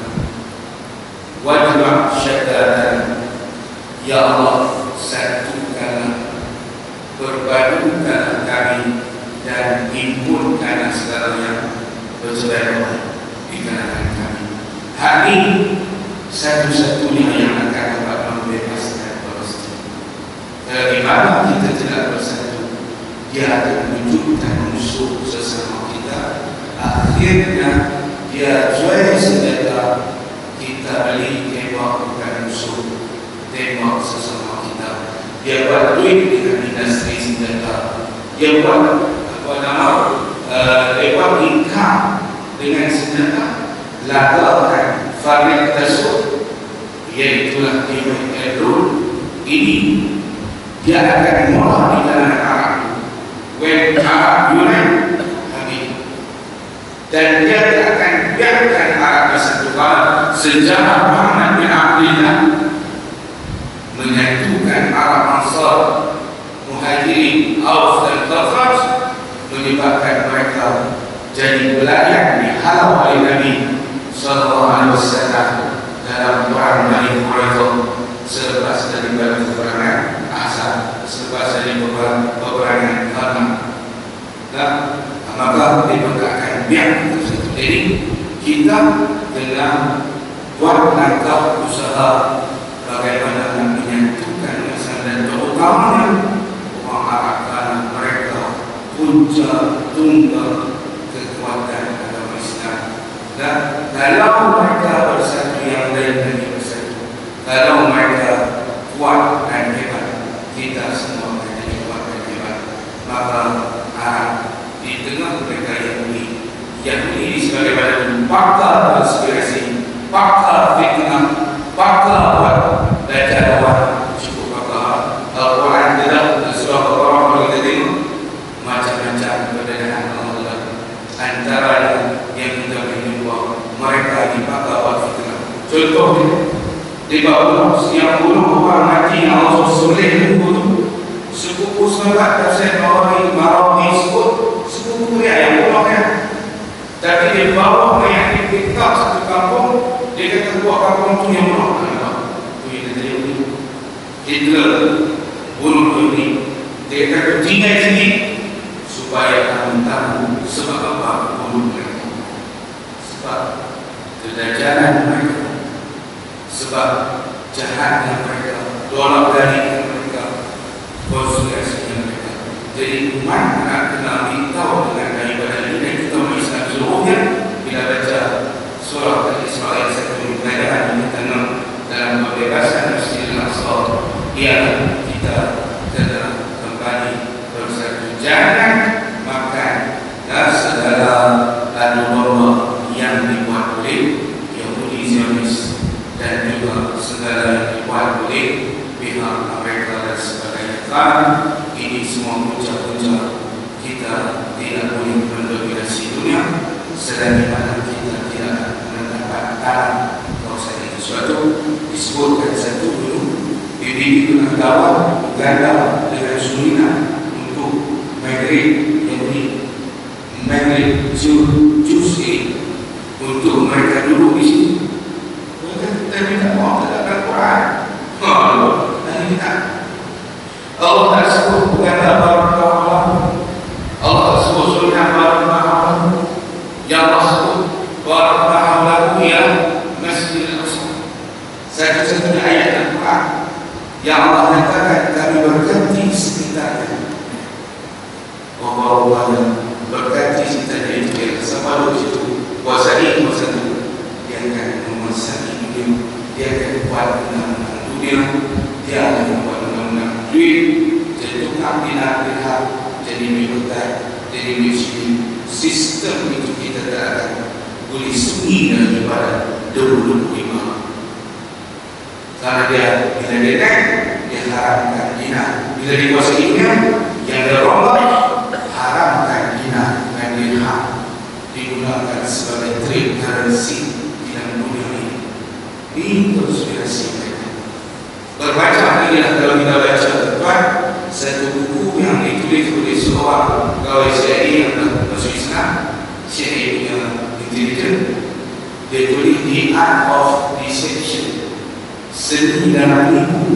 wajba' syadatan, ya Allah satukanlah, perpadukanlah kami dan himpunkanlah segala yang bercerai di kalangan kami. Hal ini satu-satunya yang akan dapat membebaskan Palestin. Dari mana kita tidak bersatu, dia akan menunjukkan musuh sesama kita. Akhirnya dia jual senjata, kita beli tembak bukan musuh, tembak sesama kita. Dia buat duit dengan industri senjata, dia buat apa nama uh, dia buat income dengan senjata, lagakan Farid Tasud, iaitulah Ibn Erul. Ini dia akan mula di kalangan Arab. When Arab unite, habis. Dan dia akan biarkan Arab bersatukan. Sejarah Muhammad bin Abdullah menyatukan Arab Ansar, Muhajirin, Aus dan Khazraj, menyebabkan mereka jadi belayan dihalau oleh Nabi sallallahu alaihi wasallam dalam perang Bani Quraidah selepas daripada peperangan Ahzab, selepas dari peperangan Khandaq. Nah, maka dipegang biar tersebut. Jadi kita dengan buat langkah usaha bagaimana nak menyatukan masalah, dan terutamanya orang Arab, karena mereka punca tunggal kekuatan agama Islam. Dan kalau mereka bersatu, yang lain lagi bersatu. Kalau mereka kuat dan hebat, kita semua akan jadi kuat dan hebat. Maka Arab di tengah mereka Yahudi, Yahudi sebagaimana pakar konspirasi, pakar fitnah, pakar buat baca doa, cukup pakar Al-Quran tidak surah Al-Quran. Kalau kita tengok macam-macam perbedaan Allah antara yang kita menyebut mereka dipakar buat fitnah. Contohnya di bawah yang bunuh orang mati Allah soleh itu sepupu sahabat Rasul Marawi Marawi sebut sepupu dia yang bunuh dia. Tapi di bawah yang dipikir satu kampung, dia kata buat kampung tu yang bunuh. Tu yang dia jadi Hitler bunuh ini. Dia kata tinggal sini supaya kamu tahu sebab apa bunuh mereka. Sebab kedajaran mereka, sebab jahatnya mereka, dolak dari mereka, konspirasinya mereka. Jadi umat nak kena beritahu dengan daripada ini, dan kita Islam seluruhnya bila baca surah Al-Isra ayat satu keadaan yang tenang dalam pembebasan Masjid Al-Aqsa, ialah kita kena kembali bersatu. Jangan makan dan segala adu domba yang dibuat oleh Yahudi Zionis dan juga segala yang dibuat oleh pihak Amerika dan sebagainya. Karena ini semua punca-punca kita tidak boleh mendominasi dunia sedangkan mana kita tidak mendapat tahan kawasan itu. Suatu disebutkan satu dulu ini itu nak dakwah Uganda dengan Suriname untuk migrate Yahudi, migrate Jews untuk mereka duduk di sini. Kita minta maaf terhadap Quran. Allah, dan kita Allah tak sebut Uganda barakallahu, Allah tak sebut Suriname barakallahu, yang Allah sebut barakallahu ya Masjid Al-Aqsa. Satu-satunya ayat Al-Quran yang Allah katakan kami berganti sekitarnya. Allah berganti sekitarnya itu yang sama itu kuasai masa itu. Dia akan menguasai dunia, dia akan buat undang-undang dunia, dia akan membuat undang-undang duit, jadi tukang bina pihak, jadi militer, jadi miskin, sistem itu kita tak akan boleh sunyi daripada debu-debu imam. Karena dia bila dia naik, dia haramkan zina. Bila dia kuasa ingat, yang dia rombak haramkan zina dan dirham digunakan sebagai trade currency dalam dunia ini. Ini konspirasi mereka. Berbaca inilah kalau kita baca tuan satu buku yang ditulis oleh seorang pegawai C I A yang dah masuk Islam, C I A punya intelijen. Dia tulis The Art of Deception, seni dalam nipu.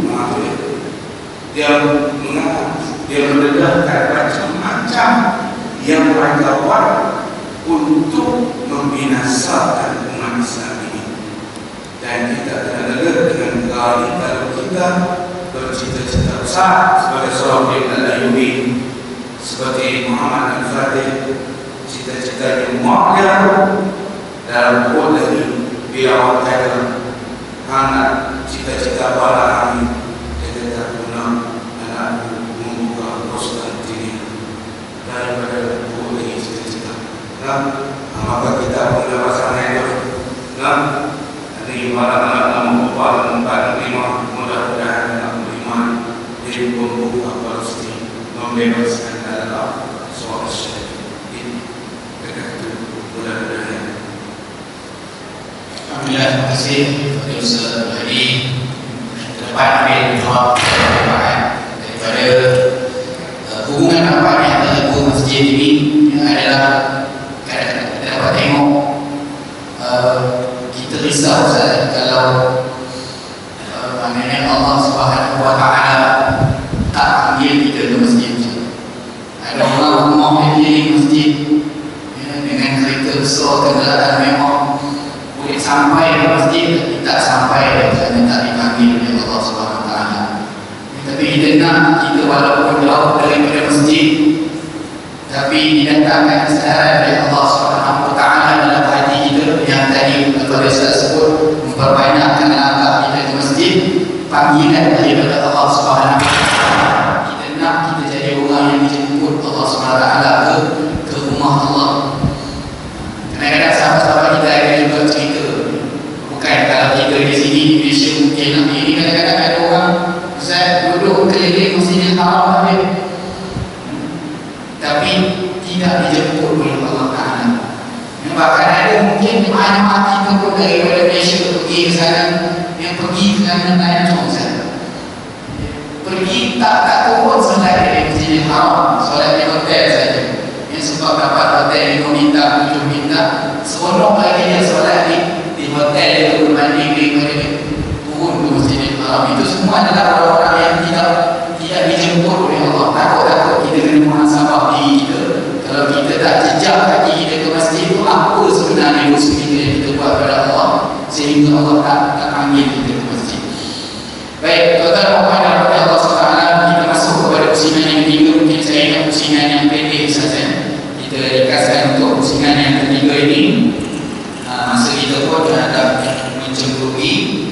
Dia mengatakan, dia mendedahkan macam-macam yang mereka buat untuk membinasakan umat Islam ini. Dan kita kena dengar dengan kali kalau kita bercita-cita besar sebagai seorang Ibn Al-Ayyubi, seperti Muhammad Al-Fatih, cita-cita yang mu'ayyar dalam quote dari Biawak Taylor, hangat cita-cita para ahli kita tak guna anak membuka Konstantinia daripada quote dari cita-cita. Nah, maka kita mula pasangan itu. Nah, dari para membuka tempat lima, mudah-mudahan dalam lima jadi membuka Palestin, membebaskan dalam soal syariat ini. Kerana mudah-mudahan. Alhamdulillah, terima kasih kepada Ustaz Hadi. Terdapat ambil jawab daripada uh, hubungan apa yang antara dua masjid ini yang adalah kadang-kadang kita dapat tengok uh, kita risau Ustaz kalau uh, maknanya Allah Subhanahu Wa Taala tak panggil kita ke masjid. Ada orang rumah di masjid ya, dengan kereta besar kenderaan memang boleh sampai di masjid, tapi tak sampai kerana tak dipanggil oleh Allah Subhanahu Wa Taala. Tapi kita nak kita walaupun jauh daripada masjid, tapi didatangkan secara dari Allah Subhanahu Wa Taala dalam hati kita yang tadi kepada Ustaz sebut memperbanyakkan langkah kita ke masjid, panggilan daripada Allah Subhanahu Wa Taala. Kita nak kita jadi orang yang dijemput Allah Subhanahu Wa Taala ke ke rumah Allah. Kadang-kadang sahabat-sahabat kita ada juga cerita, bukan kalau kita di sini di Malaysia mungkin nak ini, kadang-kadang ada orang Ustaz duduk keliling Masjidil Haram habis, tapi tidak dijemput oleh Allah Ta'ala. Bahkan ada mungkin anak kita pun daripada Malaysia pergi ke sana, yang pergi ke sana lancung sana, pergi tak tak turun solat di Masjidil Haram, solat di hotel saja. Sebab dapat hotel lima bintang, tujuh bintang, seronok lagi dia solat di, di hotel yang berbanding daripada turun ke Masjidil Haram. Itu semua adalah orang-orang yang tidak tidak dijemput oleh Allah. Takut-takut kita kena muhasabah diri kita. Kalau kita tak jejak kaki kita ke masjid itu, apa sebenarnya dosa kita yang kita buat kepada Allah sehingga Allah tak, tak panggil kita ke masjid. Baik, tuan-tuan mohon daripada Allah subhanahu wa taala, kita masuk kepada pusingan yang ketiga. Mungkin saya ingat pusingan yang pendek saja. Kita dikasihkan untuk pusingan yang ketiga ini. Ha, masa kita pun ada mencemburui.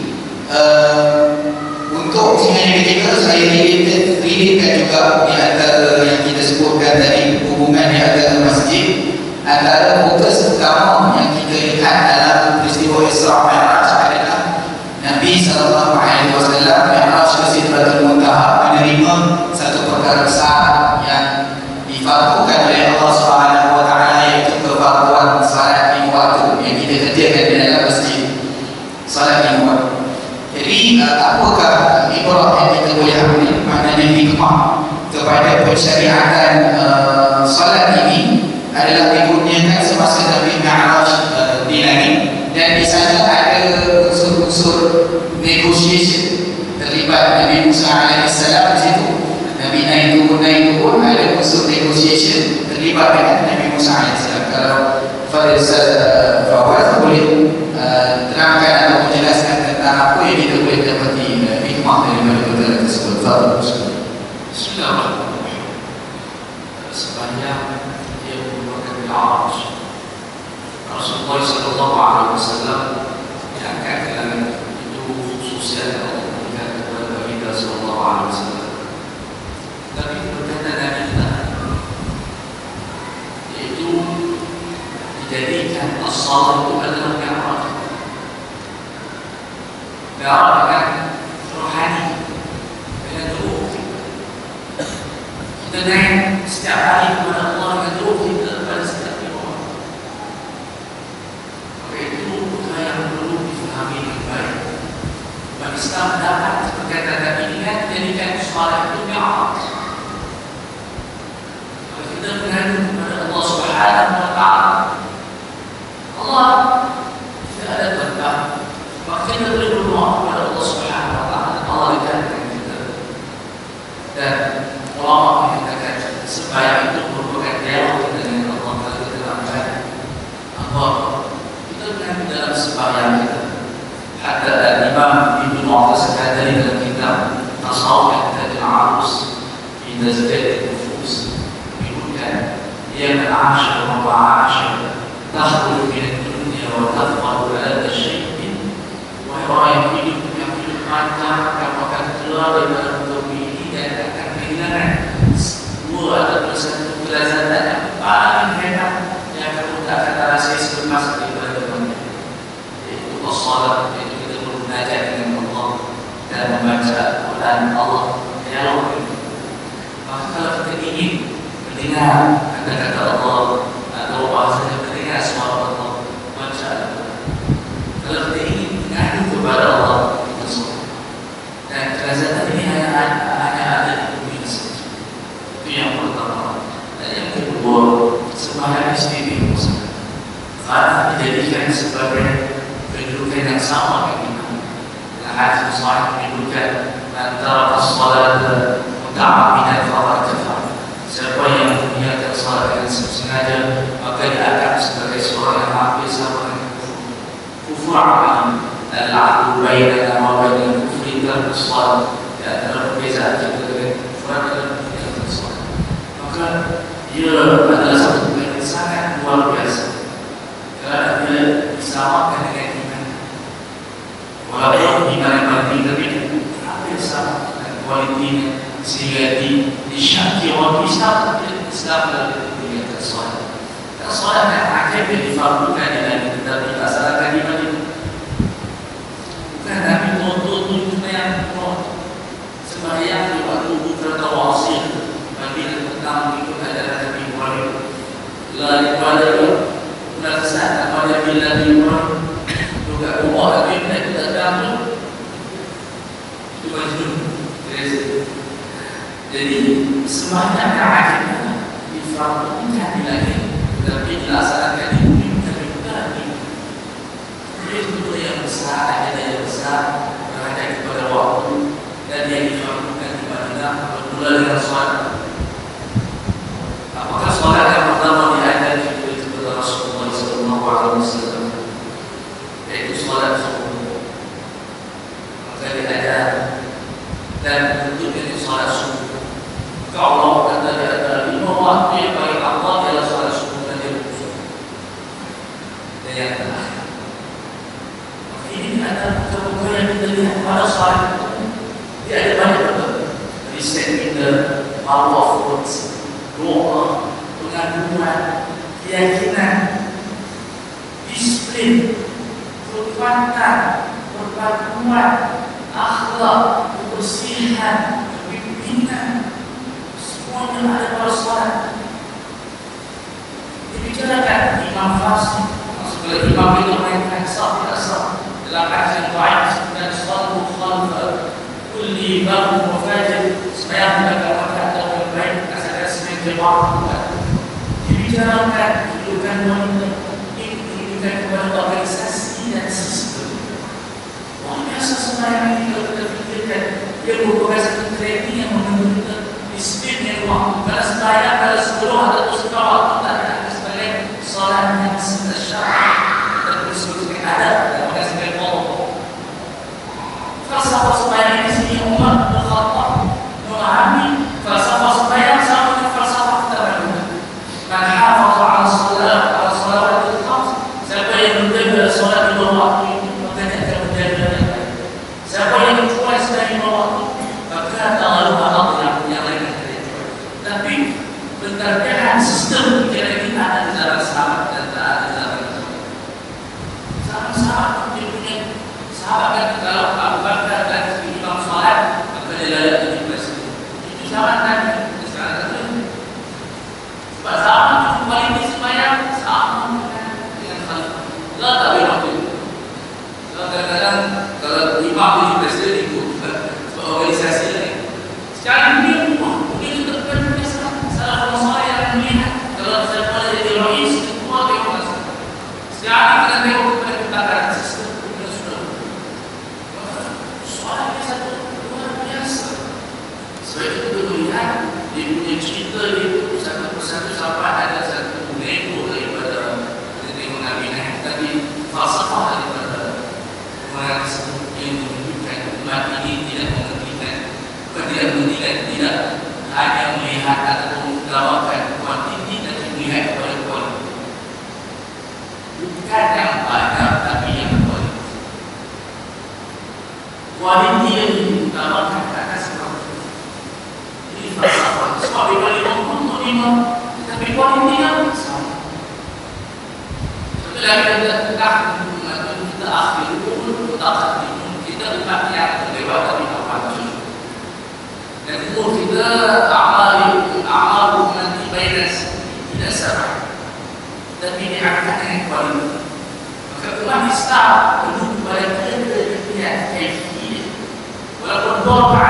Uh, untuk pusingan yang ketiga, saya relate-kan juga di antara yang kita sebutkan tadi, hubungan di antara masjid. Antara fokus utama yang kita lihat dalam peristiwa Isra Mi'raj adalah Nabi sallallahu alaihi wasallam Mi'raj ke Sidratul Muntaha, menerima satu perkara besar yang difardukan oleh Allah Subhanahu Wa Taala, iaitu kefarduan salat lima waktu yang kita kerjakan di dalam masjid, salat lima waktu. Jadi apakah ibrah yang kita boleh ambil, maknanya hikmah kepada pensyariatan uh, salat ini adalah dikurniakan semasa Nabi Mi'raj uh, di langit, dan di sana ada unsur-unsur negotiation terlibat. Nabi Musa alaihissalam di situ, Nabi naik turun naik turun, ada unsur negotiation terlibat dengan Nabi Musa alaihissalam. Kalau Fadil Ustaz uh, Fawaz boleh uh, terangkan atau menjelaskan tentang apa yang kita boleh dapati uh, hikmah daripada perkara tersebut. Fadil Ustaz. Bismillahirrahmanirrahim. Sebanyak dia merupakan Mi'raj, Rasulullah sallallahu alaihi wasallam diangkat ke langit. Itu khususnya Allah berikan kepada baginda sallallahu alaihi wasallam. Tapi berkaitan dengan kita, yaitu salat itu adalah mi'raj. Mi'raj dengan rohani, dengan ruh. Kita naik setiap hari kepada Allah dengan ruh kita pada setiap orang. Maka itu perkara yang perlu difahami dengan baik. Bagi Islam dapat perkataan tadi ini kan menjadikan solat itu mi'raj. Kita mengadu kepada Allah Subhanahu wa Ta'ala. Allah tidak ada tempat, maka kita boleh berdoa kepada Allah Subhanahu wa Ta'ala. Allah dekatkan kita. Dan ulama mengatakan sembahyang itu merupakan dialog kita dengan Allah. Kalau kita lambat, apa kita mengadu dalam sembahyang kita. Hatta Imam Ibn Mu'tasim dari dalam kitab Tasawuf Ihtadil Arus fi Tazkiyat Nufus هي من عاشر وعاشر تخرج من الدنيا وتفقد هذا الشيء وهو يمكنكم يمكنكم أن كما كان keluar dari tubuh ini dan akan kehilangan dua atau satu kelezatan yang paling hebat yang kamu tak akan terasa sebelum masuk di dalam dunia, yaitu salat, yaitu kita bernajat dengan Allah dan membaca Al-Quran Allah. Dialog. Maka kalau kita ingin mendengar kata-kata Allah atau bahasanya mendengar suara Allah, baca Al-Quran. Kalau kita ingin mengadu kepada Allah, dan kelezatan ini hanya hanya ada di bumi saja. Itu yang pertama. Dan yang kedua, sembahyang istimewa karena dijadikan sebagai kedudukan yang sama dengan iman. Dan hadis sahih menyebutkan antara as-salat muta'ammidan faqad kafar. Siapa yang meninggalkan salat dengan sengaja, maka dia akan sebagai seorang yang hampir sama dengan kufur. Kufur amal al-'adlu bainana wa bainal kufri dan salat. Di antara perbezaan kita dengan kufur adalah meninggalkan salat. Maka dia adalah satu perkara yang sangat luar biasa kerana dia disamakan dengan iman. Walaupun iman yang paling tinggi hampir sama dengan kualitinya, sehingga di disyaki orang Islam Islam dalam meninggalkan salat. Dan salat yang akhir yang difardukan di dalam kitab dilaksanakan di Madinah. Bukan Nabi tuntut cuma yang sembahyang di waktu bukan tawasir. Madinah tentang mengikut ajaran Nabi Ibrahim. Lalu pada melaksanakan pada bila Nabi Ibrahim juga umur Nabi Ibrahim kita tahu itu majnun. Jadi sembahyang yang akhirnya difardukan di langit, tapi dilaksanakan di bumi bukan di bumi. Itu yang besar, ada yang besar berada kepada waktu dan yang difardukan di Madinah bermula dengan salat. Apakah salat yang pertama diajarkan kepada Rasulullah sallallahu alaihi wasallam? Yaitu salat subuh. Maka diajar dan bentuknya itu salat subuh. Kalau Allah kata di antara lima waktu yang paling Allah adalah salat subuh dan dia berpuasa. Dan yang terakhir, maka ini adalah perkara yang kita lihat pada salat itu. Dia ada banyak perkara. Riset kita, power of words, doa, pengaduan, keyakinan, disiplin, kekuatan, perpaduan, akhlak, kebersihan, kepimpinan. Semuanya ada pada salat. Dibicarakan Imam Fasih, maksudnya Imam itu mainkan sah tidak sah dalam hadis yang baik dan sallu khalfa kulli bab mufajir supaya mereka mengatakan yang baik asalnya sebagai jemaah. Dibicarakan kedudukan wanita, kedudukan kepada organisasi dan sistem. Wah biasa sembahyang ini kalau kita fikirkan dia merupakan satu training yang menentukan disiplin yang waktu. Kalau sembahyang kalau sebelum atau setelah waktu tak ada sebagai solat yang sesat dan sebagai adab dan bukan sebagai pokok. Falsafah sembahyang di sini Umar bin Khattab memahami falsafah sembahyang sama dengan falsafah tarawih. Man hafaza 'ala salat 'ala salawatil khams, siapa yang menjaga solat di lima waktu itu maka dia akan menjaga yang baik. Siapa yang mencuai solat di lima waktu maka ta'alu Allah yang lain. Tapi pengertian sistem pikiran kita ada di dalam sahabat dan tak ada di dalam kalau Abu Bakar dan imam salat, maka dia layak jadi presiden. Itu zaman Nabi. Sekarang tak boleh. Sebab zaman itu paling sembahyang sama dengan khalifah. Allah tak boleh waktu itu. Kadang-kadang kalau imam jadi presiden ikut sebab organisasi lain. Sekarang ini rumah, mungkin itu bukan salah masalah yang melihat. Kalau saya boleh jadi rais, semua tengok masalah. Sekarang kita tengok kepada ketaatan sistem kita sudah. Soalnya satu luar biasa. Sebab itu kita melihat dia punya cerita dia satu persatu sampai ada satu nego daripada kita tengok Nabi Nabi tadi falsafah daripada orang yang menunjukkan umat ini tidak mengertikan, bukan tidak mengertikan, tidak hanya melihat ataupun menggambarkan kuantiti dan melihat kepada kualiti. Bukan yang banyak tapi yang kualiti. Kualiti yang diutamakan ke atas kuantiti. Ini falsafah. Sebab bila lima untuk lima, tetapi kualitinya sama. Setelah kita tegak kita akhir pun tak kita umat yang lewat dari apa itu. Dan itu kita amal amal nanti bias tidak sama. Tapi diangkat dengan kualiti. Maka umat Islam perlu kepada keyakinan kaifiyah. Walaupun doa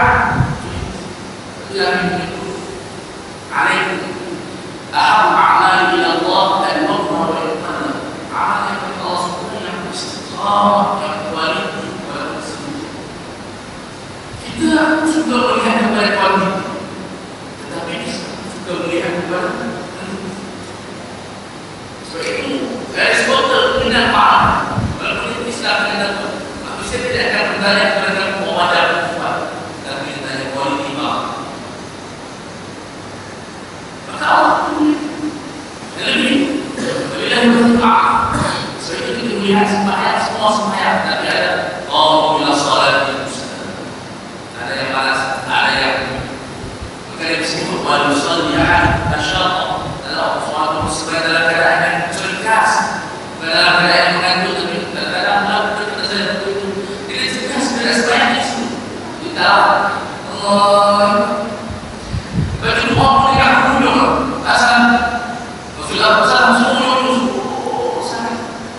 yang itu alaikum aham amal ila Allah dan waqwa wa iqana. Amal yang Allah subhanahu yang istiqamah yang kualiti walaupun sedikit. Kita juga melihat kepada kualiti, tetapi juga melihat kepada kualiti. Sebab itu garis kotor minat ma'am. Walaupun itu Islam minat ma'am, manusia tidak akan bertanya kepada muamadah kuat, tapi bertanya kualiti ma'am. Maka Allah pun lebih lebih berdoa. Sebab itu kita melihat sembahyang semua sembahyang, tapi ada oh bila salat itu ada yang malas, ada yang maka dia disebut wal yusalli ahad asyara. Allah Subhanahu wa taala dalam keadaan yang cergas, dalam keadaan yang mengantuk, tapi dalam melakukan kita sedang begitu dia cergas pada sembahyang itu. Kita Allah bagi doa pun yang hujung asal Rasulullah sallallahu alaihi wasallam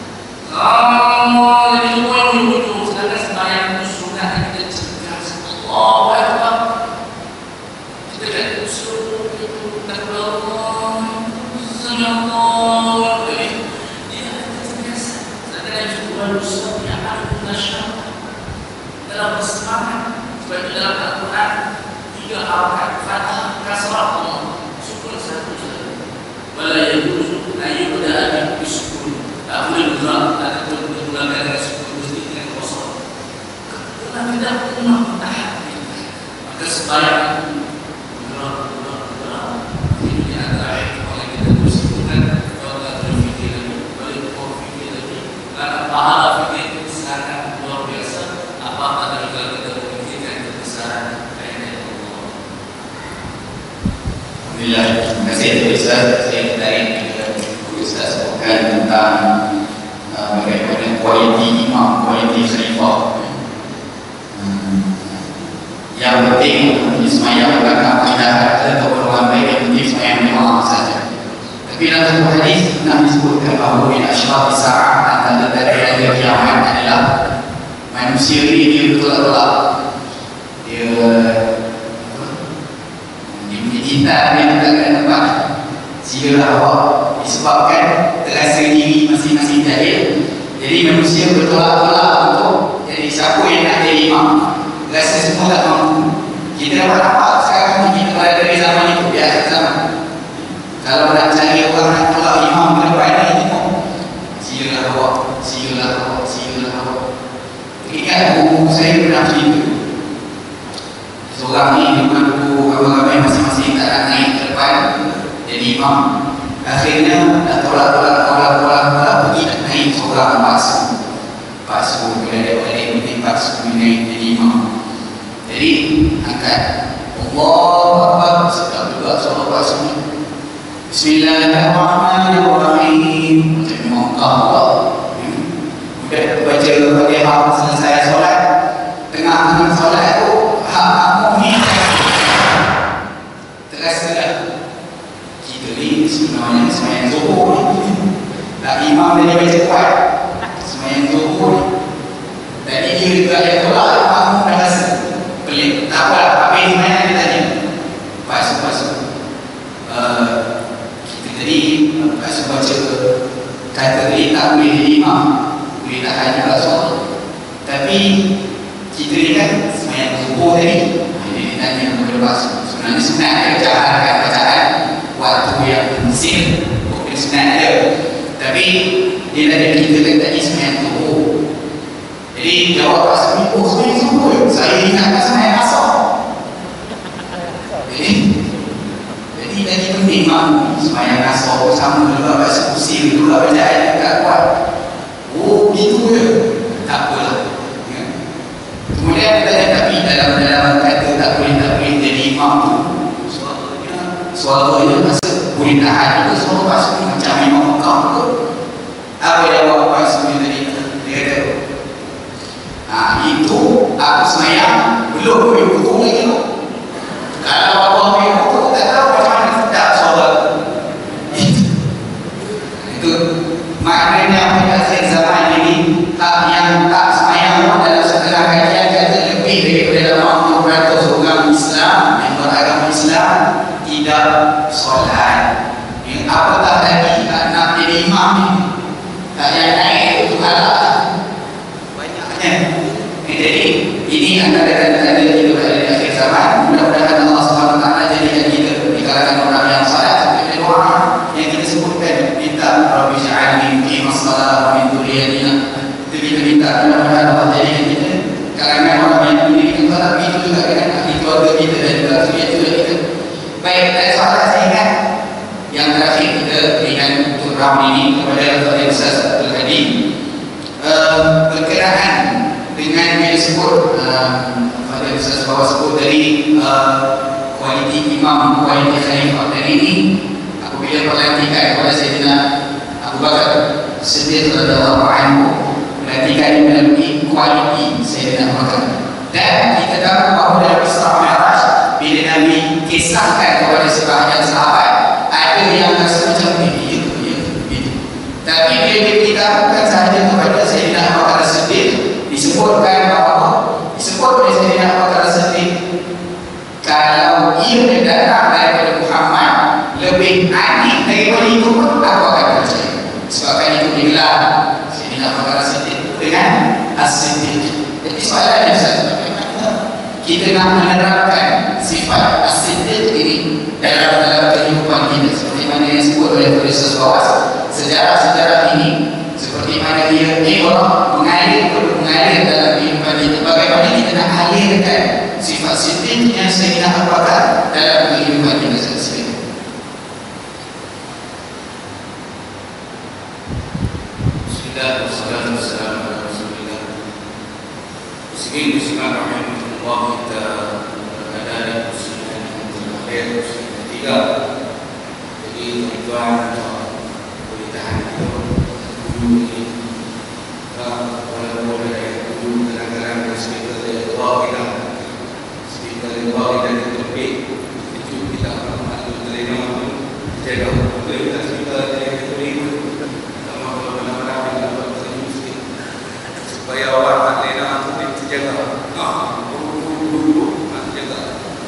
Allah jadi semua yang hujung sedangkan sembahyang itu sunat yang kita cergas. Allahu Akbar. Kita kan usul itu takbir Allah sallallahu alaihi dia cergas sedangkan juga usul yang ada nasyat dalam bersemangat. Sebab itu dalam Al-Quran tiga harakat fathah kasrah Allah sukun satu saja. Wala yajuzu ayyuda bisukun. Tak boleh berat ataupun menggunakan dengan sukun mesti dengan kosong. Kerana kita pernah bertahan. Maka sembahyang berat, berat, berat. Ini di antara hikmah yang kita terus sebutkan. Kalau tak boleh fikir lagi, boleh berfikir lagi. Kerana pahala fikir sangat luar biasa. Apa-apa dari kalau kita memikirkan kebesaran ayat Allah. Alhamdulillah, terima kasih Tuan Ustaz. Saya tertarik bila Ustaz sebutkan tentang uh, bagaimana kualiti imam, kualiti khalifah. Hmm. Yang penting di semayang bukan tidak ada keperluan baik, yang penting semayang memang saja. Tapi dalam satu hadis Nabi sebutkan bahawa min asyraf as-sa'ah antara tanda-tanda kiamat adalah manusia ini dia betul-betul dia dia punya cinta dia tak ada tempat silalah awak disebabkan terasa diri masing-masing jahil. Jadi manusia bertolak-tolak untuk jadi siapa yang nak jadi imam, rasa semua tak mampu. Kita dapat nampak sekarang kita berada dari zaman itu, biasa zaman kalau nak cari orang nak tolak imam ke depan ni tengok silalah awak, silalah awak, silalah awak. Ingat buku saya pernah cerita seorang ni dengan buku ramai-ramai masing-masing tak nak naik ke depan jadi imam. Akhirnya dah tolak-tolak tolak-tolak tolak pergi nak naik seorang paksa paksa bila adik-adik minta paksa naik jadi imam. Jadi angkat Allahu Akbar, sedap juga suara paksa ni. Bismillahirrahmanirrahim. Macam Mekah Allah. Sudah baca Fatihah selesai solat, kan semayang subuh tadi. Jadi dia tanya kepada Rasul, sebenarnya sunat dia bacaan bacaan waktu yang Mesir, bukan sunat dia. Tapi dia tanya kita kan tadi semayang subuh. Jadi jawab Rasul, oh semayang subuh, saya ingatkan semayang asar. Jadi jadi tadi tu memang semayang asar sama juga eksekusi juga bacaan yang tak kuat. Oh gitu je, tak apalah. Kemudian kita lihat tapi dalam dalam kata tak boleh tak boleh jadi imam tu suaranya suaranya masa boleh tahan itu suara pasti macam imam Mekah tu. Apa yang awak buat sebelum tadi dia kata ah itu aku semayang belum boleh betul lagi tu. Kalau Allah boleh betul tak tahu macam mana sedap suara itu. Itu maknanya pada akhir zaman ini hak yang tak semayang dalam setengah kajian kata lebih daripada lapan puluh peratus orang Islam member agama Islam tidak solat. Yang apatah lagi tak nak jadi imam ni, tak yang naik itu halal banyaknya. Jadi ini antara tanda-tanda kita berada di akhir zaman. Mudah-mudahan Allah subhanahu wa taala jadikan kita di kalangan orang yang salat seperti doa yang kita sebutkan, minta Rabbi ja'alni muqimas shalah wa min dzurriyyatina. Itu kita minta mudah-mudahan Allah jadikan kita kalangan orang yang mendirikan salat, itu juga dengan ahli keluarga kita dan juga zuriat juga kita. Baik, dan soalan saya ingat yang terakhir kita berikan untuk round ini kepada Fadil Ustaz Abdul Hadi uh, berkenaan dengan yang disebut uh, Fadil Ustaz bawa sebut dari uh, kualiti imam, kualiti khalifah. Dan ini aku bila perhatikan kepada Sayyidina Abu Bakar Siddiq radhiyallahu anhu, perhatikan melalui kualiti Sayyidina Abu Bakar. Dan kita tahu bahawa dalam Isra Mi'raj bila Nabi kisahkan kepada sebahagian sahabat, ada yang rasa macam ini, itu, itu, itu. Tapi bila diberitahukan sahaja kepada Sayyidina Abu Bakar Siddiq, disebutkan bahawa disebut oleh Sayyidina Abu Bakar Siddiq, kalau ia datang daripada Muhammad lebih aneh daripada itu pun aku akan percaya. Sebabkan itu digelar Sayyidina Abu Bakar Siddiq dengan As-Siddiq. Jadi soalannya bagaimana kita nak menerapkan sifat As-Siddiq ini dalam dalam kehidupan kita, seperti mana yang disebut oleh Profesor Bawas, sejarah-sejarah ini seperti mana dia ibrah mengalir mengalir dalam kehidupan kita. Bagaimana kita nak alirkan sifat Siddiq yang Sayyidina Abu Bakar dalam kehidupan kita sendiri. Bismillahirrahmanirrahim. Bismillahirrahmanirrahim. Kita berada di musim yang terakhir, musim ketiga. Jadi tuan-tuan boleh tahan dulu ini. Walaupun ada dulu kadang-kadang speaker dia dua kita, speaker dua kita ditepik, itu kita akan maklum terima jaga. Boleh kita speaker dia ditepik, sama kalau benar-benar kita buat musik supaya orang tak lena untuk terjaga. Ah, dulu terjaga.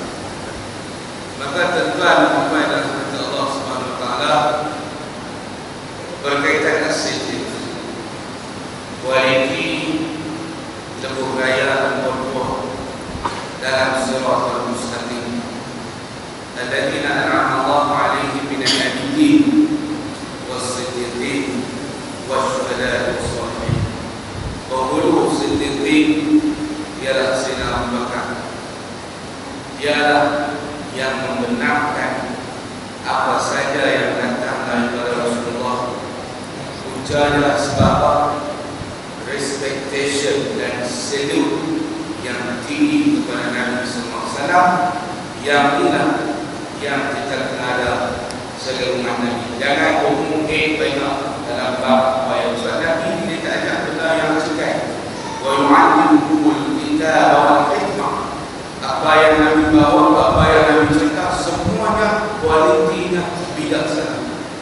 Maka tuan-tuan kepada Allah Subhanahu Wa Taala berkaitan As-Siddiq, kualiti lebuh gaya dan berbuah dalam siratal mustaqim alladzina an'ama Allahu 'alaihim minal nabiyyin was-siddiqin wasyuhada'i was-shalihin. Bahulu siddiqin ialah Sayyidina Abu Bakar, ialah yang membenarkan apa saja yang datang daripada Rasulullah. Ujarlah sebab expectation dan salute yang tinggi kepada Nabi sallallahu alaihi wasallam, yang inilah yang kita ada seluruh Nabi. Jangan bermungkin banyak dalam bab apa yang Ustaz Nabi ini tak ada benda yang cekai. Wa yu'allimukumul kitab wal hikmah. Apa yang Nabi bawa, apa yang Nabi cerita, semuanya kualitinya bijaksana.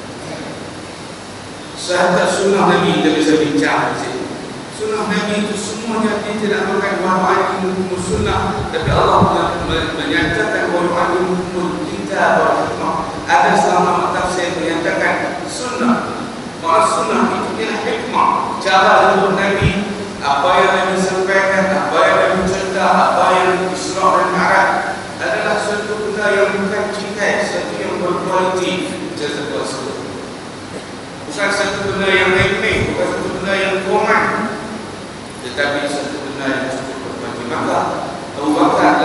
Sahaja sunnah Nabi kita bisa bincang di sini. Sunnah Nabi itu semuanya dia tidak mengatakan wa yu'allimukumul sunnah, tapi Allah menyatakan wa yu'allimukumul kitab wal hikmah. Ada selama tafsir menyatakan sunnah. Maka sunnah itu ialah hikmah, cara hidup Nabi, apa yang Nabi sampaikan, apa yang Nabi cerita,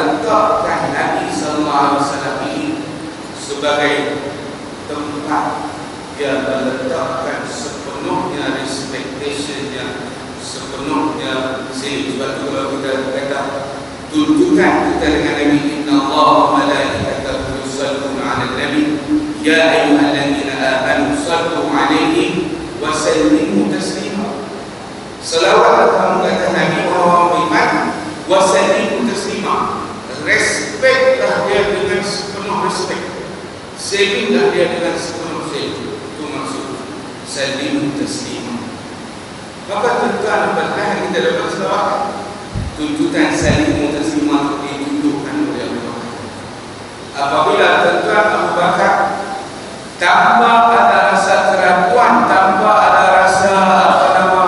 letakkan Nabi sallallahu alaihi wasallam ini sebagai tempat dia meletakkan sepenuhnya expectationnya, sepenuhnya sini. Sebab tu kalau kita kata tunjukkan kita dengan Nabi, inna Allah wa malaikatahu yusalluna 'alan nabi ya ayyuhalladzina amanu sallu 'alaihi wa sallimu taslima. Selawat kamu kata Nabi orang beriman, wa sallimu taslima. Respektlah dia dengan sepenuh respect, salimlah dia dengan sepenuh salim. Itu maksud sallimu taslima. Maka tuan-tuan dan kita dapat selawat, tuntutan sallimu taslima itu ditunjukkan oleh Allah. Apabila tuan-tuan Abu Bakar tanpa ada rasa keraguan, tanpa ada rasa apa nama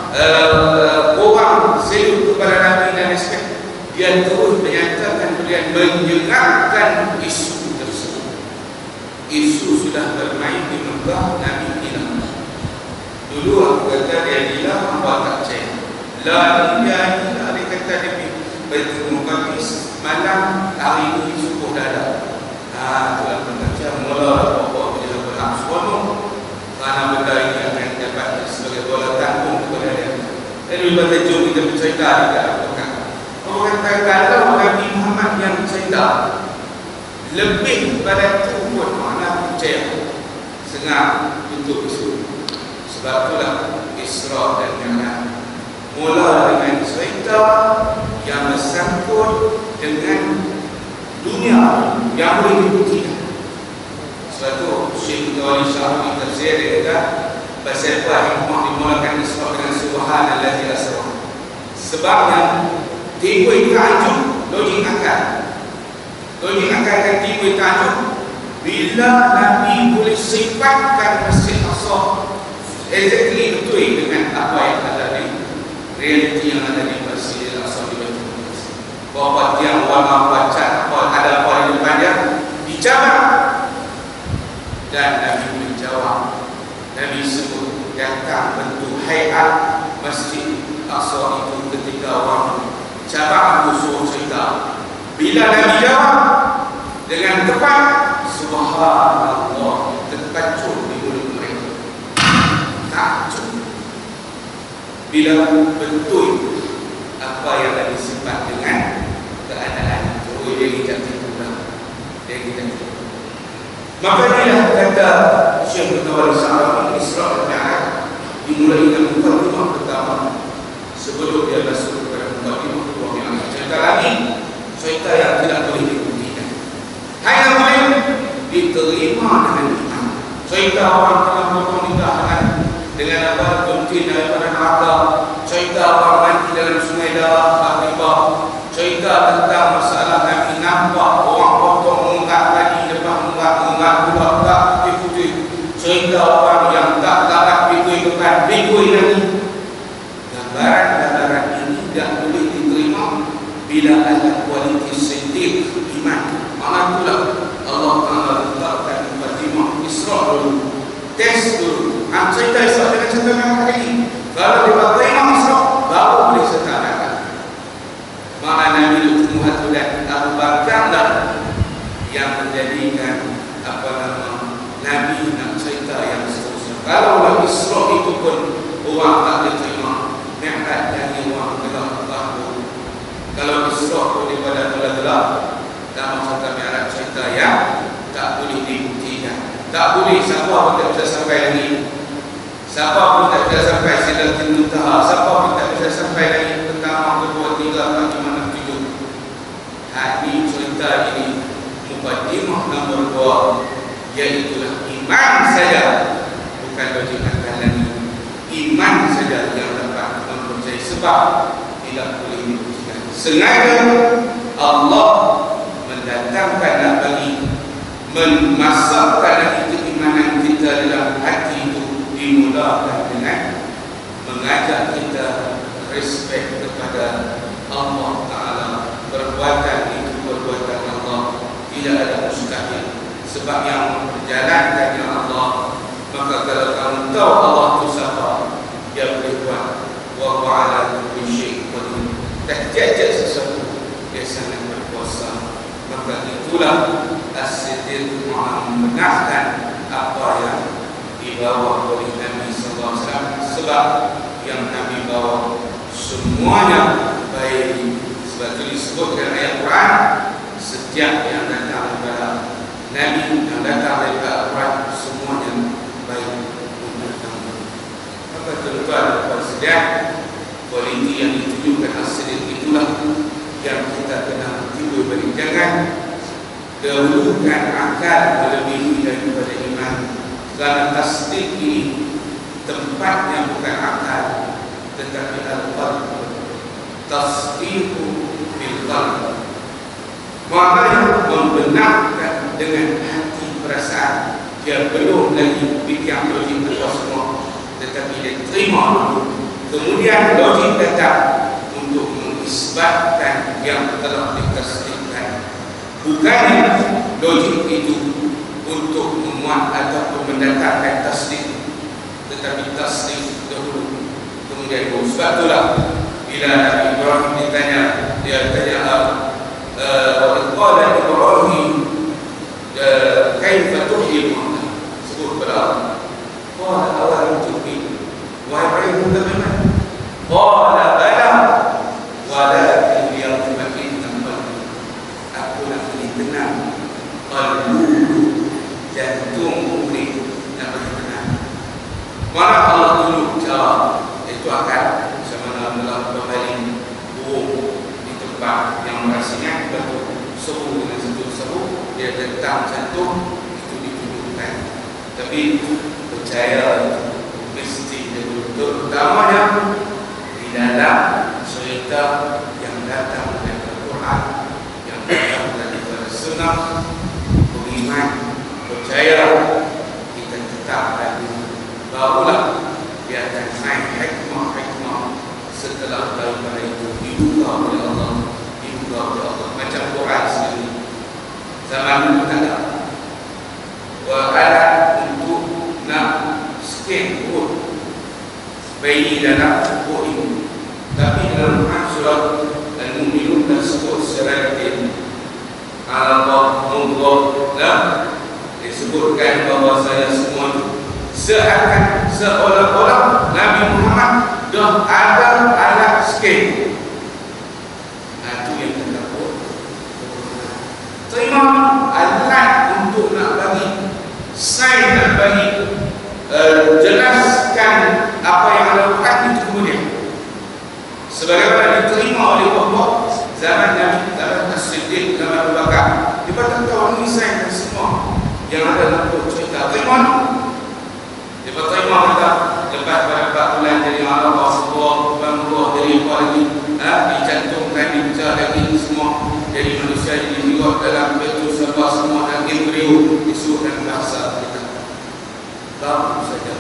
uh, orang selut kepada Nabi dan respect, dia terus menyatakan, kemudian menyengarkan isu tersebut. Isu sudah bermain di Mekah, Nabi hilang. Dulu aku kata dia hilang, hamba tak percaya. La ilaha illa, dia kata dia bertemu kami malam, hari ini subuh dah ada. Haa, itulah pengajar mula bawa dia berhak seronok kerana benda ini akan dapat sebagai bola tanggung kepada dia. Jadi bila jom kita bercerita dekat Al-Quran, orang kata kalau Nabi Muhammad yang bercerita lebih pada itu pun mana percaya senang untuk isu. Sebab itulah Isra dan Mi'raj mula dengan cerita yang bersangkut dengan dunia yang boleh dibuktikan. Sebab itu Syekh Tawali Syahri tafsir dia kata pasal apa hikmah dimulakan Isra dengan Subhanallah asra. Sebabnya timbul tajuk logik akal. Logik akal akan timbul tajuk bila Nabi boleh sifatkan Masjid Aqsa exactly betul dengan apa yang ada di realiti yang ada di Masjid Aqsa di Baitul Maqdis. Bahawa tiang warna baca apa ada apa di depannya dijawab, dan Nabi menjawab. Nabi sebut datang bentuk hayat Masjid Aqsa itu ketika orang jawab aku suruh cerita. Bila Nabi jawab dengan tepat, subhanallah, terkacau di mulut mereka. Takjub bila betul apa yang Nabi sifat dengan keadaan itu. Dia tidak terpulang, dia tidak terpulang. Maka inilah kata Syekh Tawali Syahri, Isra dan Mi'raj dimulai dengan mukadimah pertama sebelum dia masuk kepada mukadimah kedua Mi'raj. Cerita lagi cerita yang tidak boleh dibuktikan, hanya boleh diterima dengan iman. Cerita orang telah potong nikah dengan dengan apa kunci daripada neraka, cerita orang mati dalam sungai darah Fatimah, cerita tentang masalah Nabi nampak orang potong mengunggah tadi lepas mengunggah mengunggah pula tak dipuji, cerita orang yang tak dapat pikui depan pikui lagi. Gambaran-gambaran ini tidak boleh diterima bila ada kualiti siddiq iman. Malah itulah Allah Ta'ala letakkan Fatimah Isra dulu, tes dulu. Am cerita Isra dengan cerita Mi'raj hari ini. Kalau di Fatimah Isra baru boleh setarakan. Maka Nabi Muhammad dan Abu Bakar lah yang menjadikan apa nama Nabi nak cerita yang seterusnya. Kalau Isra itu pun orang tak diterima, Mi'raj yang orang telah tahu. Kalau Isra pun daripada gelap-gelap, dalam cerita Mi'raj cerita yang tak boleh dibuktikan. Tak boleh, siapa pun tak bisa sampai lagi. Siapa pun tak bisa sampai Sidratul Muntaha. Siapa pun tak bisa sampai lagi pertama, kedua, tiga, empat, lima, enam, tujuh. Ini cerita ini mukadimah nombor dua, iaitulah iman saja, bukan logik akal lagi. Iman saja yang dapat mempercayai, sebab tidak boleh dibuktikan. Sengaja Allah mendatangkan nak bagi memasakkan keimanan kita dalam hati itu dimulakan dengan mengajak kita respect kepada Allah Ta'ala. Perbuatan itu perbuatan Allah, tidak ada mustahil. Sebab yang berjalan dengan Allah, maka kalau kamu tahu Allah itu siapa, dia boleh buat. Wa wa'ala kulli syai'in qadir. Tak jajak sesuatu, dia sangat berkuasa. itulah As-Siddiq membenarkan apa yang dibawa oleh Nabi sallallahu alaihi wasallam, sebab yang Nabi bawa semuanya baik. Sebab itu disebutkan ayat Quran, setiap yang datang daripada Nabi, yang datang daripada Quran, semuanya baik untuk kamu. Maka tuan-tuan dan sekalian, kualiti yang ditunjukkan As-Siddiq itulah yang kita kena timbul perbincangan. Dahulukan akal melebihi daripada iman. Kerana tasdik ini tempatnya bukan akal, tetapi al-qalb. Tasdiqu bil qalb, maknanya membenarkan dengan hati perasaan. Dia belum lagi fikir logik atau semua, tetapi dia terima dulu. Kemudian logik datang untuk mengisbatkan yang telah ditasdikkan. Bukannya logik itu untuk memuat ataupun mendatangkan tasdik, tetapi tasdik dahulu kemudian baru. Sebab itulah bila Nabi Ibrahim ditanya, dia tanya wa qala Ibrahim kaifa tuhyil mauta, sebut pada Allah. Qala awalam tu'min, wahai Ibrahim, bagaimana? Qala bala walakin liyatma'inna qalbi, aku nak tenang qalbu, jantung ini nak bagi tenang. Mana Allah tunjuk cara itu akan sama dalam berbalik burung di tempat yang merasanya betul seru dengan sentuh seru, dia tentang jantung itu ditunjukkan. Tapi percaya mesti terutamanya di dalam cerita yang datang dari Al-Quran, yang datang dari Sunnah. Beriman, percaya, kita tetap lagi, barulah dia akan naik hikmah-hikmah setelah daripada itu dibuka oleh Allah, dibuka oleh Allah. Macam Quran sendiri, zaman dulu tak ada alat untuk nak scan kod bayi dalam kod ini, tapi dalam Quran surat Al-Mu'minun tersebut secara detail. Allah Allah disebutkan bahawa saya semua seakan seolah-olah Nabi Muhammad dah ada alat scan. Nah, itu yang kita takut. Terima alat untuk nak bagi sains, nak bagi uh, jelaskan apa yang ada Quran itu kemudian. Sebagaimana diterima oleh Allah zaman Nabi, zaman As-Siddiq, zaman Abu Bakar. Dia tak tahu ini sains dan semua yang ada dalam cerita. Terima. Dia terima kita lepas pada empat bulan jadi Allah Rasulullah, Rasulullah dari apa lagi, ha, dicantumkan, dibaca lagi semua, jadi manusia jadi hidup dalam betul sebab semua daging beliau disuruh dan bahasa kita. Tahu saja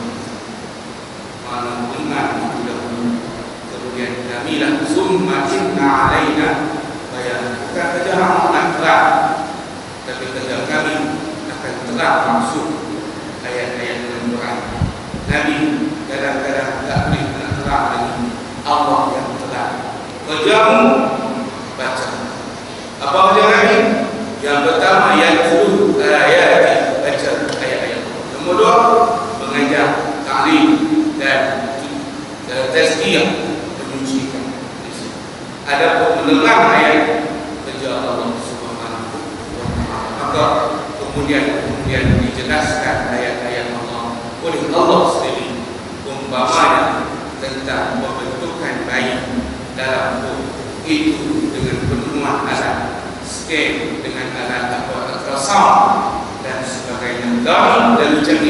mana iman itu dahulu. Kemudian kamilah summa inna alaina bayan. Bukan kerja akan terang, tapi kerja kami akan terang maksud ayat-ayat dalam Quran. Nabi kadang-kadang tak boleh nak terang lagi, Allah yang terang. Kerjamu baca. Apa kerja Nabi? Yang pertama, yatlu ayat, baca ayat-ayat. Nombor dua, mengajar, ta'lim dan tazkiyah, menyucikan. Ada mendengar ayat, kerja Allah Subhanahu wa taala. Maka kemudian kemudian dijelaskan ayat-ayat Allah oleh Allah sendiri, umpamanya tentang pembentukan bayi dalam perut itu dengan penuhan alat scan, dengan alat apa ultrasound dan sebagainya. Kami dari